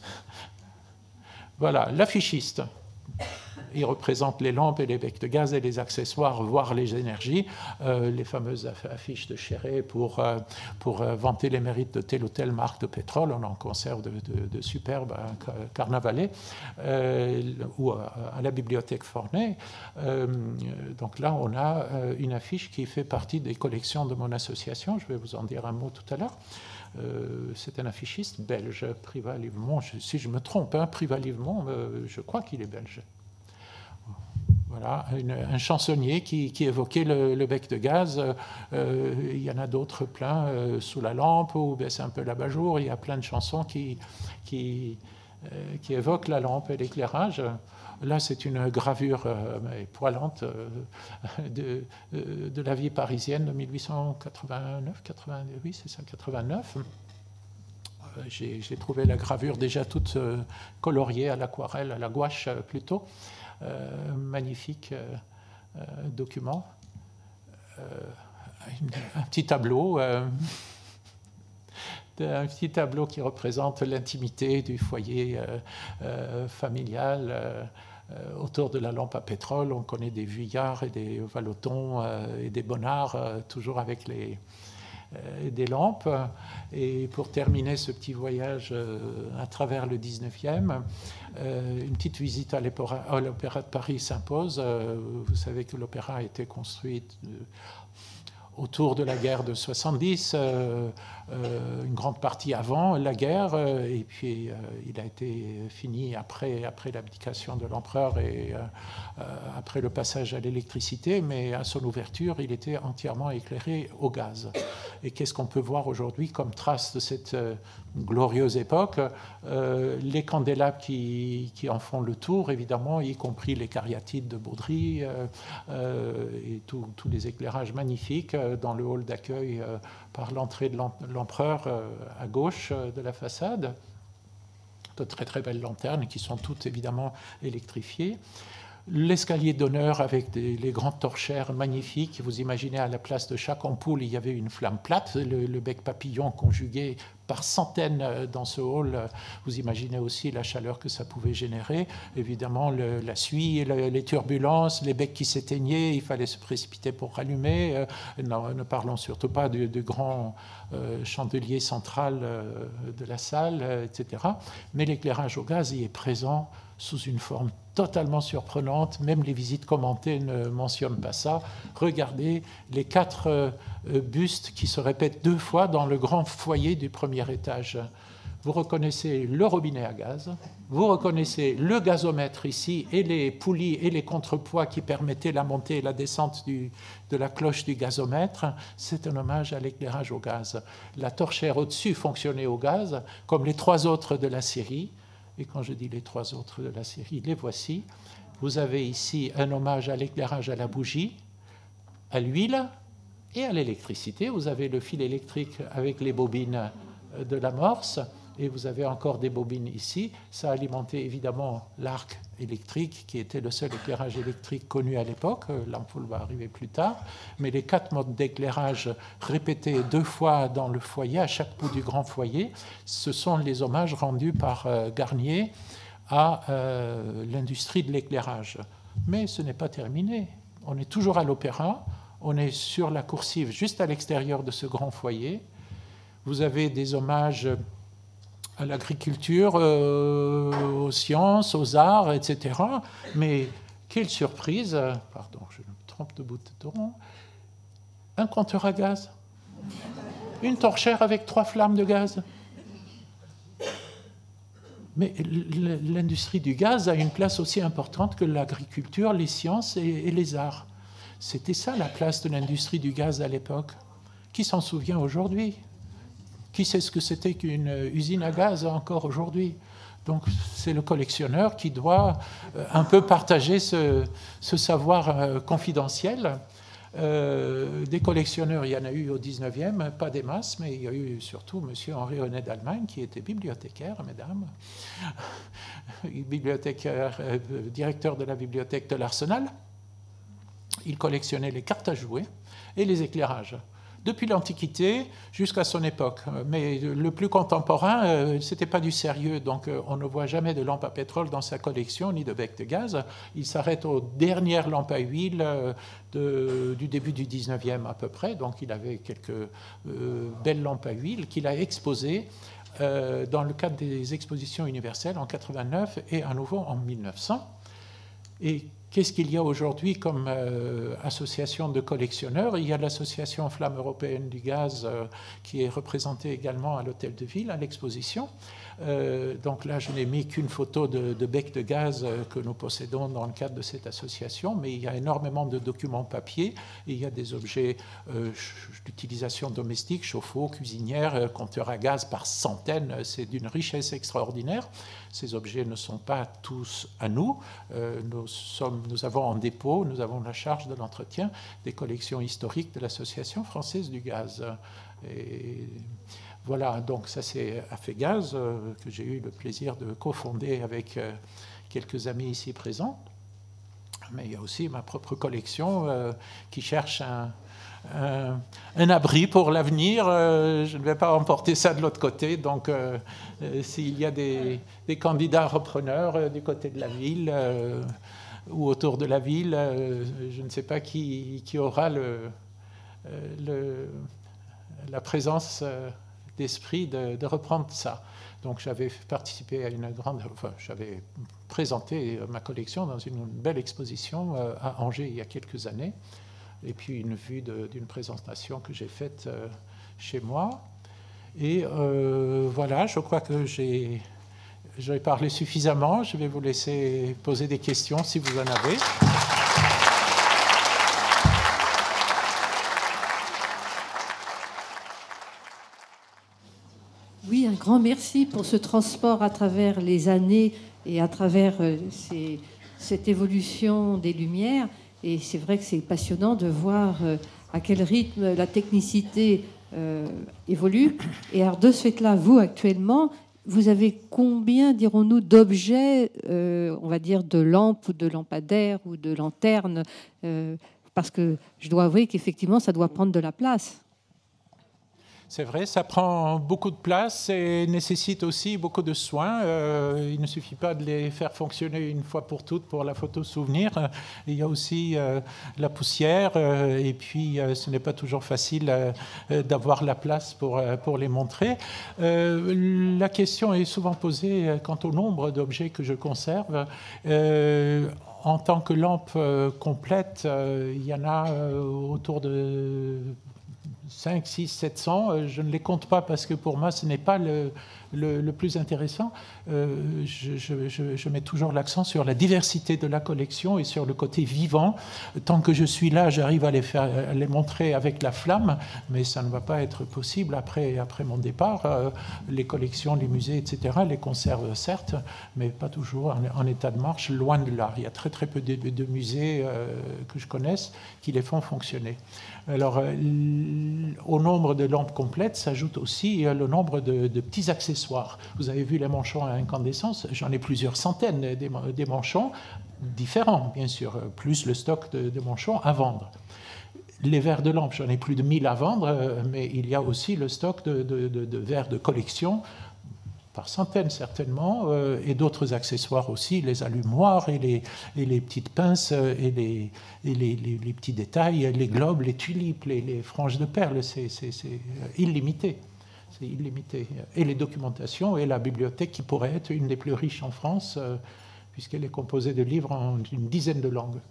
Voilà, l'affichiste. Il représente les lampes et les becs de gaz et les accessoires, voire les énergies, euh, les fameuses affiches de Chéré pour, euh, pour euh, vanter les mérites de telle ou telle marque de pétrole. On en conserve de, de, de superbes à Carnavalet euh, ou à, à la bibliothèque Forney. Euh, donc là, on a euh, une affiche qui fait partie des collections de mon association. Je vais vous en dire un mot tout à l'heure. Euh, c'est un affichiste belge, Privat Livemont. Si je me trompe, hein, Privat Livemont, euh, je crois qu'il est belge. Voilà, une, un chansonnier qui, qui évoquait le, le bec de gaz. Euh, il y en a d'autres plein, euh, Sous la lampe ou Baisse un peu l'abat-jour. Il y a plein de chansons qui, qui, euh, qui évoquent la lampe et l'éclairage. Là, c'est une gravure euh, poilante euh, de, de la vie parisienne de mille huit cent quatre-vingt-neuf, quatre-vingt, oui, c'est ça, quatre-vingt-neuf. Euh, j'ai, j'ai trouvé la gravure déjà toute euh, coloriée à l'aquarelle, à la gouache euh, plutôt. Euh, magnifique euh, euh, document. Euh, un petit tableau, euh, un petit tableau qui représente l'intimité du foyer euh, euh, familial euh, euh, autour de la lampe à pétrole. On connaît des Vuillard et des Vallotton euh, et des Bonnard, euh, toujours avec les des lampes. Et pour terminer ce petit voyage à travers le dix-neuvième, une petite visite à l'Opéra de Paris s'impose. Vous savez que l'opéra a été construit autour de la guerre de soixante-dix, euh, euh, une grande partie avant la guerre, euh, et puis euh, il a été fini après, après l'abdication de l'empereur et euh, après le passage à l'électricité, mais à son ouverture, il était entièrement éclairé au gaz. Et qu'est-ce qu'on peut voir aujourd'hui comme trace de cette euh, glorieuse époque? euh, Les candélabres qui, qui en font le tour, évidemment, y compris les cariatides de Baudry euh, euh, et tous les éclairages magnifiques dans le hall d'accueil euh, par l'entrée de l'empereur euh, à gauche euh, de la façade. De très très belles lanternes qui sont toutes évidemment électrifiées. L'escalier d'honneur avec des, les grandes torchères magnifiques. Vous imaginez à la place de chaque ampoule, il y avait une flamme plate, le, le bec papillon conjugué par centaines dans ce hall. Vous imaginez aussi la chaleur que ça pouvait générer. Évidemment, le, la suie, le, les turbulences, les becs qui s'éteignaient, il fallait se précipiter pour rallumer. Euh, non, ne parlons surtout pas du, du grand euh, chandelier central euh, de la salle, euh, et cetera. Mais l'éclairage au gaz y est présent sous une forme totalement surprenante. Même les visites commentées ne mentionnent pas ça. Regardez les quatre euh, bustes qui se répètent deux fois dans le grand foyer du premier étage. Vous reconnaissez le robinet à gaz, vous reconnaissez le gazomètre ici et les poulies et les contrepoids qui permettaient la montée et la descente du, de la cloche du gazomètre. C'est un hommage à l'éclairage au gaz. La torchère au-dessus fonctionnait au gaz, comme les trois autres de la série. Et quand je dis les trois autres de la série, les voici. Vous avez ici un hommage à l'éclairage à la bougie, à l'huile et à l'électricité. Vous avez le fil électrique avec les bobines de l'amorce et vous avez encore des bobines ici. Ça alimentait évidemment l'arc électrique qui était le seul éclairage électrique connu à l'époque. L'ampoule va arriver plus tard. Mais les quatre modes d'éclairage répétés deux fois dans le foyer, à chaque bout du grand foyer, ce sont les hommages rendus par euh, Garnier à euh, l'industrie de l'éclairage. Mais ce n'est pas terminé. On est toujours à l'opéra. On est sur la coursive, juste à l'extérieur de ce grand foyer. Vous avez des hommages à l'agriculture, euh, aux sciences, aux arts, et cetera. Mais quelle surprise, pardon, je me trompe de bouton, un compteur à gaz. Une torchère avec trois flammes de gaz. Mais l'industrie du gaz a une place aussi importante que l'agriculture, les sciences et, et les arts. C'était ça la place de l'industrie du gaz à l'époque. Qui s'en souvient aujourd'hui? Qui sait ce que c'était qu'une usine à gaz encore aujourd'hui? Donc c'est le collectionneur qui doit un peu partager ce, ce savoir confidentiel. Euh, des collectionneurs, il y en a eu au dix-neuvième, pas des masses, mais il y a eu surtout M. Henri-René d'Allemagne, qui était bibliothécaire, mesdames, bibliothécaire, euh, directeur de la bibliothèque de l'Arsenal. Il collectionnait les cartes à jouer et les éclairages, depuis l'Antiquité jusqu'à son époque. Mais le plus contemporain, euh, ce n'était pas du sérieux, donc euh, on ne voit jamais de lampe à pétrole dans sa collection, ni de bec de gaz. Il s'arrête aux dernières lampes à huile euh, de, du début du dix-neuvième à peu près, donc il avait quelques euh, belles lampes à huile qu'il a exposées euh, dans le cadre des expositions universelles en quatre-vingt-neuf et à nouveau en mille neuf cents. Et qu'est-ce qu'il y a aujourd'hui comme euh, association de collectionneurs? Il y a l'association Flamme européenne du gaz euh, qui est représentée également à l'Hôtel de Ville, à l'exposition. Euh, donc là, je n'ai mis qu'une photo de, de bec de gaz euh, que nous possédons dans le cadre de cette association, mais il y a énormément de documents papier et il y a des objets euh, d'utilisation domestique, chauffe-eau, cuisinière, euh, compteurs à gaz par centaines. C'est d'une richesse extraordinaire. Ces objets ne sont pas tous à nous. Euh, nous, sommes, nous avons en dépôt, nous avons la charge de l'entretien des collections historiques de l'Association française du gaz. Et voilà, donc ça c'est Afegaz, euh, que j'ai eu le plaisir de cofonder avec euh, quelques amis ici présents. Mais il y a aussi ma propre collection euh, qui cherche un, un, un abri pour l'avenir. Euh, je ne vais pas emporter ça de l'autre côté. Donc euh, euh, s'il y a des, des candidats repreneurs euh, du côté de la ville euh, ou autour de la ville, euh, je ne sais pas qui, qui aura le, euh, le, la présence euh, d'esprit de, de reprendre ça. Donc j'avais participé à une grande... Enfin, j'avais présenté ma collection dans une belle exposition à Angers il y a quelques années. Et puis une vue d'une présentation que j'ai faite euh, chez moi. Et euh, voilà, je crois que j'ai parlé suffisamment. Je vais vous laisser poser des questions si vous en avez. Oui, un grand merci pour ce transport à travers les années et à travers euh, ces, cette évolution des Lumières. Et c'est vrai que c'est passionnant de voir euh, à quel rythme la technicité euh, évolue. Et alors, de ce fait-là, vous, actuellement, vous avez combien, dirons-nous, d'objets, euh, on va dire, de lampes ou de lampadaires ou de lanternes euh, parce que je dois avouer qu'effectivement, ça doit prendre de la place. C'est vrai, ça prend beaucoup de place et nécessite aussi beaucoup de soins. Euh, il ne suffit pas de les faire fonctionner une fois pour toutes pour la photo souvenir. Il y a aussi euh, la poussière euh, et puis euh, ce n'est pas toujours facile euh, d'avoir la place pour, euh, pour les montrer. Euh, la question est souvent posée quant au nombre d'objets que je conserve. Euh, en tant que lampe euh, complète, euh, il y en a euh, autour de cinq, six, sept cents, je ne les compte pas parce que pour moi ce n'est pas le, le, le plus intéressant. Euh, je, je, je mets toujours l'accent sur la diversité de la collection et sur le côté vivant. Tant que je suis là, j'arrive à les, faire, à les montrer avec la flamme, mais ça ne va pas être possible après, après mon départ. Euh, les collections, les musées, et cetera, les conservent certes, mais pas toujours en, en état de marche, loin de là. Il y a très très peu de, de musées euh, que je connaisse qui les font fonctionner. Alors, au nombre de lampes complètes s'ajoute aussi le nombre de, de petits accessoires. Vous avez vu les manchons à incandescence, j'en ai plusieurs centaines des, des manchons, différents bien sûr, plus le stock de, de manchons à vendre. Les verres de lampe, j'en ai plus de mille à vendre, mais il y a aussi le stock de, de, de, de verres de collection, par centaines certainement, euh, et d'autres accessoires aussi, les allumoirs et les, et les petites pinces et, les, et les, les, les petits détails, les globes, les tulipes, les, les franges de perles, c'est illimité. C'est illimité. Et les documentations et la bibliothèque qui pourrait être une des plus riches en France, euh, puisqu'elle est composée de livres en une dizaine de langues.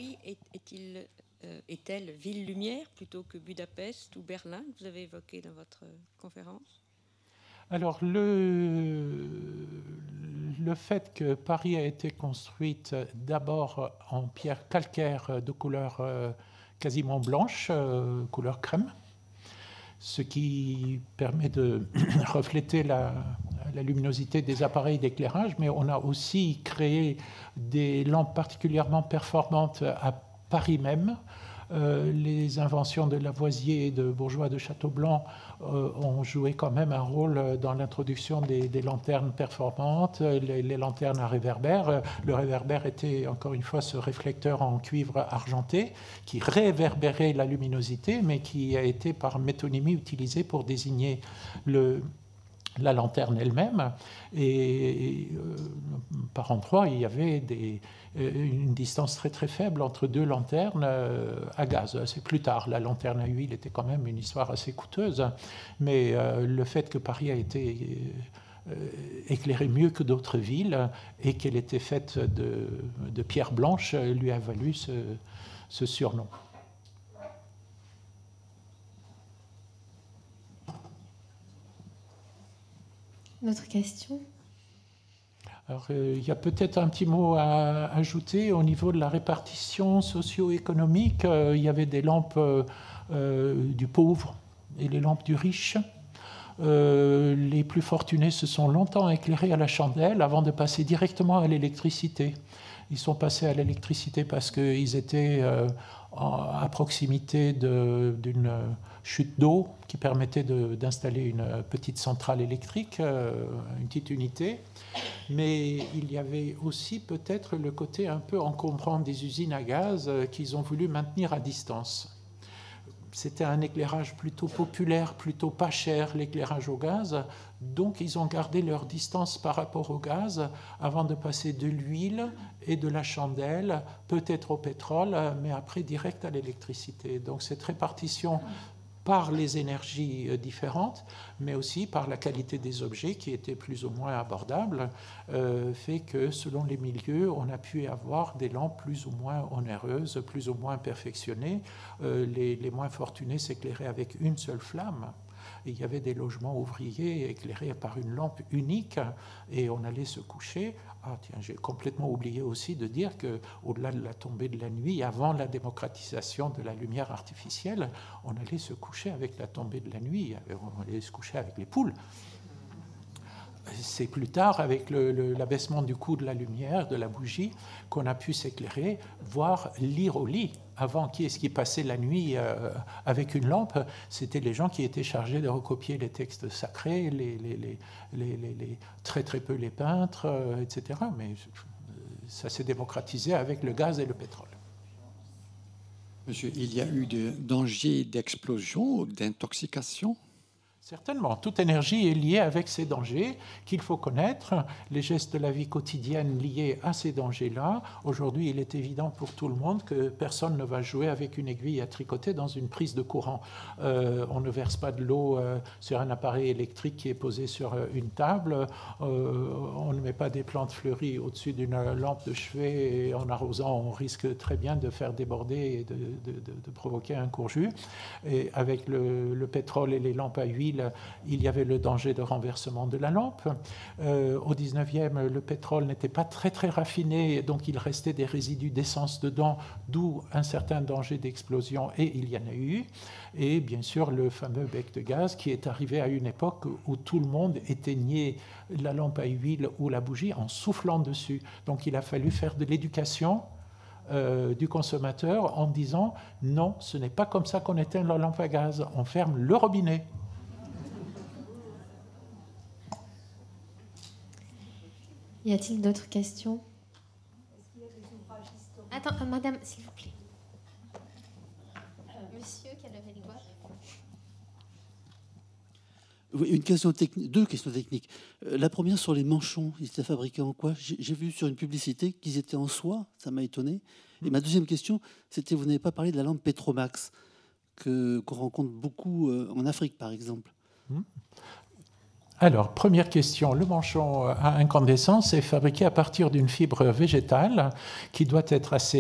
Paris est-il, euh, est-elle ville lumière plutôt que Budapest ou Berlin, que vous avez évoqué dans votre conférence? Alors, le, le fait que Paris a été construite d'abord en pierre calcaire de couleur quasiment blanche, couleur crème, ce qui permet de refléter la, la luminosité des appareils d'éclairage, mais on a aussi créé des lampes particulièrement performantes à Paris même. Euh, les inventions de Lavoisier et de Bourgeois de Chateaubriand euh, ont joué quand même un rôle dans l'introduction des, des lanternes performantes, les, les lanternes à réverbère. Le réverbère était encore une fois ce réflecteur en cuivre argenté qui réverbérait la luminosité, mais qui a été par métonymie utilisé pour désigner le, la lanterne elle-même. Et euh, par endroits, il y avait des, une distance très très faible entre deux lanternes à gaz. C'est plus tard. La lanterne à huile était quand même une histoire assez coûteuse, mais euh, le fait que Paris a été euh, éclairée mieux que d'autres villes et qu'elle était faite de, de pierre blanche lui a valu ce, ce surnom. Notre question? Alors, euh, il y a peut-être un petit mot à ajouter au niveau de la répartition socio-économique. Euh, il y avait des lampes euh, euh, du pauvre et les lampes du riche. Euh, les plus fortunés se sont longtemps éclairés à la chandelle avant de passer directement à l'électricité. Ils sont passés à l'électricité parce qu'ils étaient euh, à proximité d'une chute d'eau qui permettait d'installer une petite centrale électrique, euh, une petite unité. Mais il y avait aussi peut-être le côté un peu encombrant des usines à gaz euh, qu'ils ont voulu maintenir à distance. C'était un éclairage plutôt populaire, plutôt pas cher, l'éclairage au gaz. Donc, ils ont gardé leur distance par rapport au gaz avant de passer de l'huile et de la chandelle, peut-être au pétrole, mais après direct à l'électricité. Donc, cette répartition par les énergies différentes, mais aussi par la qualité des objets qui étaient plus ou moins abordables, euh, fait que selon les milieux, on a pu avoir des lampes plus ou moins onéreuses, plus ou moins perfectionnées. Euh, les, les moins fortunés s'éclairaient avec une seule flamme. Et il y avait des logements ouvriers éclairés par une lampe unique et on allait se coucher. Ah tiens, j'ai complètement oublié aussi de dire qu'au-delà de la tombée de la nuit, avant la démocratisation de la lumière artificielle, on allait se coucher avec la tombée de la nuit, on allait se coucher avec les poules. C'est plus tard, avec l'abaissement du coût de la lumière, de la bougie, qu'on a pu s'éclairer, voire lire au lit. Avant, qui est-ce qui passait la nuit euh, avec une lampe? C'était les gens qui étaient chargés de recopier les textes sacrés, les, les, les, les, les, les, très très peu les peintres, euh, et cetera. Mais ça s'est démocratisé avec le gaz et le pétrole. Monsieur, il y a eu des dangers d'explosion ou d'intoxication? Certainement, toute énergie est liée avec ces dangers qu'il faut connaître, les gestes de la vie quotidienne liés à ces dangers-là. Aujourd'hui, il est évident pour tout le monde que personne ne va jouer avec une aiguille à tricoter dans une prise de courant. Euh, on ne verse pas de l'eau euh, sur un appareil électrique qui est posé sur euh, une table. Euh, on ne met pas des plantes fleuries au-dessus d'une lampe de chevet et en arrosant, on risque très bien de faire déborder et de, de, de, de provoquer un courjus. Et avec le, le pétrole et les lampes à huile, il y avait le danger de renversement de la lampe. Euh, au dix-neuvième, le pétrole n'était pas très très raffiné, donc il restait des résidus d'essence dedans, d'où un certain danger d'explosion, et il y en a eu. Et bien sûr, le fameux bec de gaz qui est arrivé à une époque où tout le monde éteignait la lampe à huile ou la bougie en soufflant dessus. Donc il a fallu faire de l'éducation Euh, du consommateur en disant non, ce n'est pas comme ça qu'on éteint la lampe à gaz, on ferme le robinet. Y a-t-il d'autres questions? Attends, euh, madame, s'il vous plaît. Monsieur qui a levé le doigt. Oui, une question technique, deux questions techniques. Euh, la première sur les manchons, ils étaient fabriqués en quoi? J'ai vu sur une publicité qu'ils étaient en soie, ça m'a étonné. Et ma deuxième question, c'était, vous n'avez pas parlé de la lampe Petromax, que, qu'on rencontre beaucoup euh, en Afrique, par exemple. Alors, première question, le manchon à incandescence est fabriqué à partir d'une fibre végétale qui doit être assez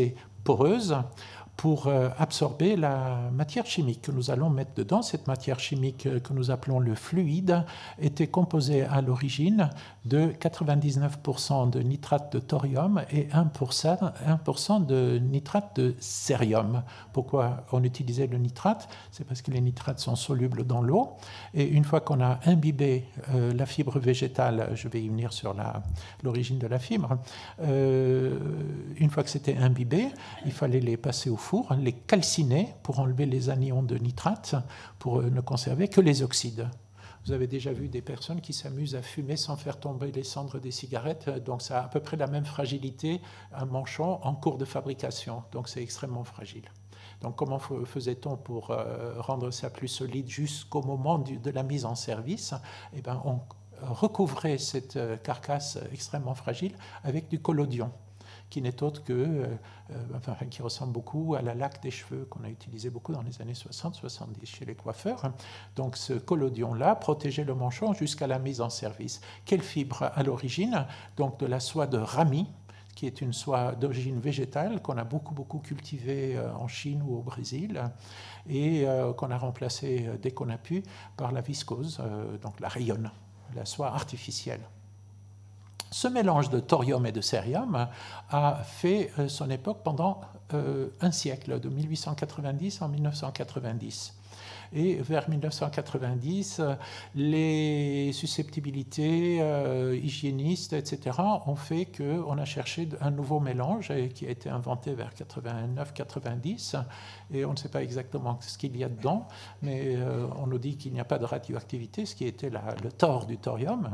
poreuse pour absorber la matière chimique que nous allons mettre dedans. Cette matière chimique que nous appelons le fluide était composée à l'origine de quatre-vingt-dix-neuf pour cent de nitrate de thorium et un pour cent de nitrate de cérium. Pourquoi on utilisait le nitrate? C'est parce que les nitrates sont solubles dans l'eau. Et une fois qu'on a imbibé euh, la fibre végétale, je vais y venir sur la, l'origine de la fibre, euh, une fois que c'était imbibé, il fallait les passer au four, les calciner pour enlever les anions de nitrate, pour ne conserver que les oxydes. Vous avez déjà vu des personnes qui s'amusent à fumer sans faire tomber les cendres des cigarettes, donc ça a à peu près la même fragilité, un manchon en cours de fabrication, donc c'est extrêmement fragile. Donc comment faisait-on pour rendre ça plus solide jusqu'au moment de la mise en service? Eh bien, on recouvrait cette carcasse extrêmement fragile avec du collodion, qui n'est autre que, euh, enfin, qui ressemble beaucoup à la laque des cheveux qu'on a utilisé beaucoup dans les années soixante soixante-dix chez les coiffeurs. Donc ce collodion-là protégeait le manchon jusqu'à la mise en service. Quelle fibre à l'origine? Donc de la soie de rami, qui est une soie d'origine végétale qu'on a beaucoup, beaucoup cultivée en Chine ou au Brésil et euh, qu'on a remplacée dès qu'on a pu par la viscose, euh, donc la rayonne, la soie artificielle. Ce mélange de thorium et de cérium a fait son époque pendant euh, un siècle, de mille huit cent quatre-vingt-dix à mille neuf cent quatre-vingt-dix. Et vers mille neuf cent quatre-vingt-dix, les susceptibilités euh, hygiénistes, et cetera, ont fait qu'on a cherché un nouveau mélange qui a été inventé vers quatre-vingt-neuf quatre-vingt-dix. Et on ne sait pas exactement ce qu'il y a dedans, mais euh, on nous dit qu'il n'y a pas de radioactivité, ce qui était la, le tort du thorium.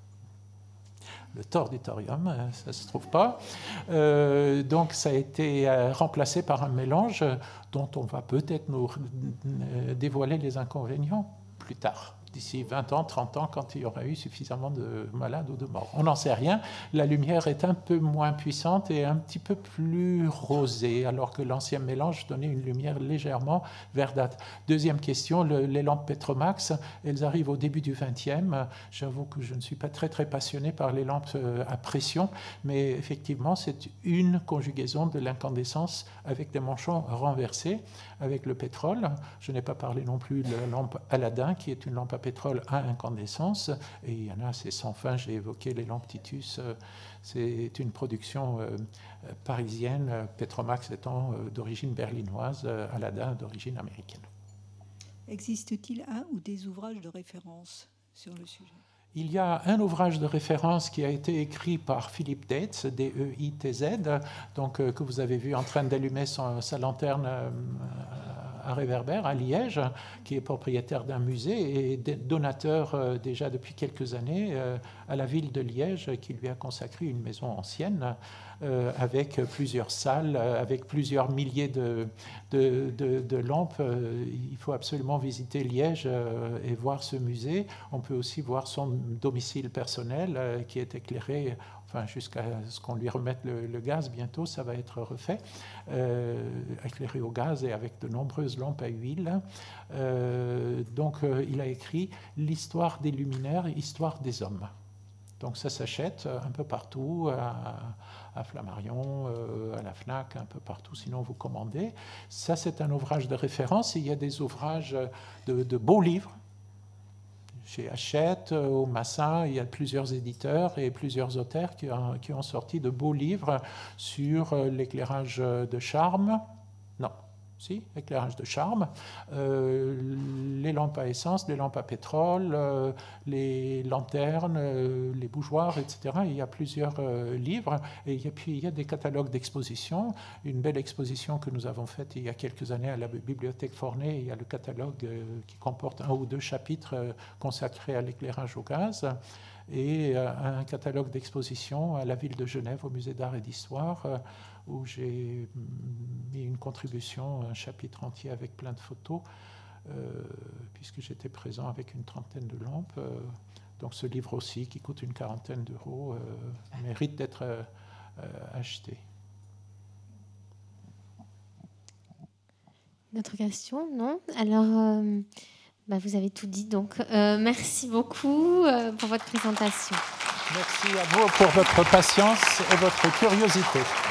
Le tort du thorium, ça ne se trouve pas. Euh, donc ça a été remplacé par un mélange dont on va peut-être nous dévoiler les inconvénients plus tard, d'ici vingt ans, trente ans, quand il y aura eu suffisamment de malades ou de morts. On n'en sait rien. La lumière est un peu moins puissante et un petit peu plus rosée, alors que l'ancien mélange donnait une lumière légèrement verdâtre. Deuxième question, le, les lampes Petromax, elles arrivent au début du vingtième. J'avoue que je ne suis pas très, très passionné par les lampes à pression, mais effectivement, c'est une conjugaison de l'incandescence avec des manchons renversés, avec le pétrole. Je n'ai pas parlé non plus de la lampe Aladin, qui est une lampe à pétrole à incandescence, et il y en a, c'est sans fin. J'ai évoqué les lampes Titus, c'est une production parisienne, Petromax étant d'origine berlinoise, Aladin d'origine américaine. Existe-t-il un ou des ouvrages de référence sur le sujet? Il y a un ouvrage de référence qui a été écrit par Philippe Deitz, D E I T Z, donc, euh, que vous avez vu en train d'allumer sa lanterne euh, à réverbère à Liège, qui est propriétaire d'un musée et donateur euh, déjà depuis quelques années euh, à la ville de Liège, qui lui a consacré une maison ancienne euh, avec plusieurs salles, avec plusieurs milliers de, de, de, de lampes. Il faut absolument visiter Liège euh, et voir ce musée. On peut aussi voir son domicile personnel euh, qui est éclairé, enfin jusqu'à ce qu'on lui remette le, le gaz bientôt, ça va être refait, euh, éclairé au gaz et avec de nombreuses lampes à huile. Euh, donc euh, il a écrit l'histoire des luminaires, histoire des hommes. Donc ça s'achète un peu partout, à, à Flammarion, euh, à la FNAC, un peu partout, sinon vous commandez. Ça, c'est un ouvrage de référence. Il y a des ouvrages de, de beaux livres. Chez Hachette, au Massin, il y a plusieurs éditeurs et plusieurs auteurs qui ont, qui ont sorti de beaux livres sur l'éclairage de charme. Non, si, éclairage de charme, euh, les lampes à essence, les lampes à pétrole, euh, les lanternes, euh, les bougeoirs, et cetera. Il y a plusieurs euh, livres et, et puis il y a des catalogues d'exposition. Une belle exposition que nous avons faite il y a quelques années à la bibliothèque Forney. Il y a le catalogue euh, qui comporte un ou deux chapitres euh, consacrés à l'éclairage au gaz et euh, un catalogue d'exposition à la ville de Genève, au musée d'art et d'histoire, euh, où j'ai mis une contribution, un chapitre entier avec plein de photos, euh, puisque j'étais présent avec une trentaine de lampes. Euh, donc ce livre aussi, qui coûte une quarantaine d'euros, euh, mérite d'être euh, acheté. D'autres questions? Non? Alors, euh, bah vous avez tout dit, donc euh, merci beaucoup euh, pour votre présentation. Merci à vous pour votre patience et votre curiosité.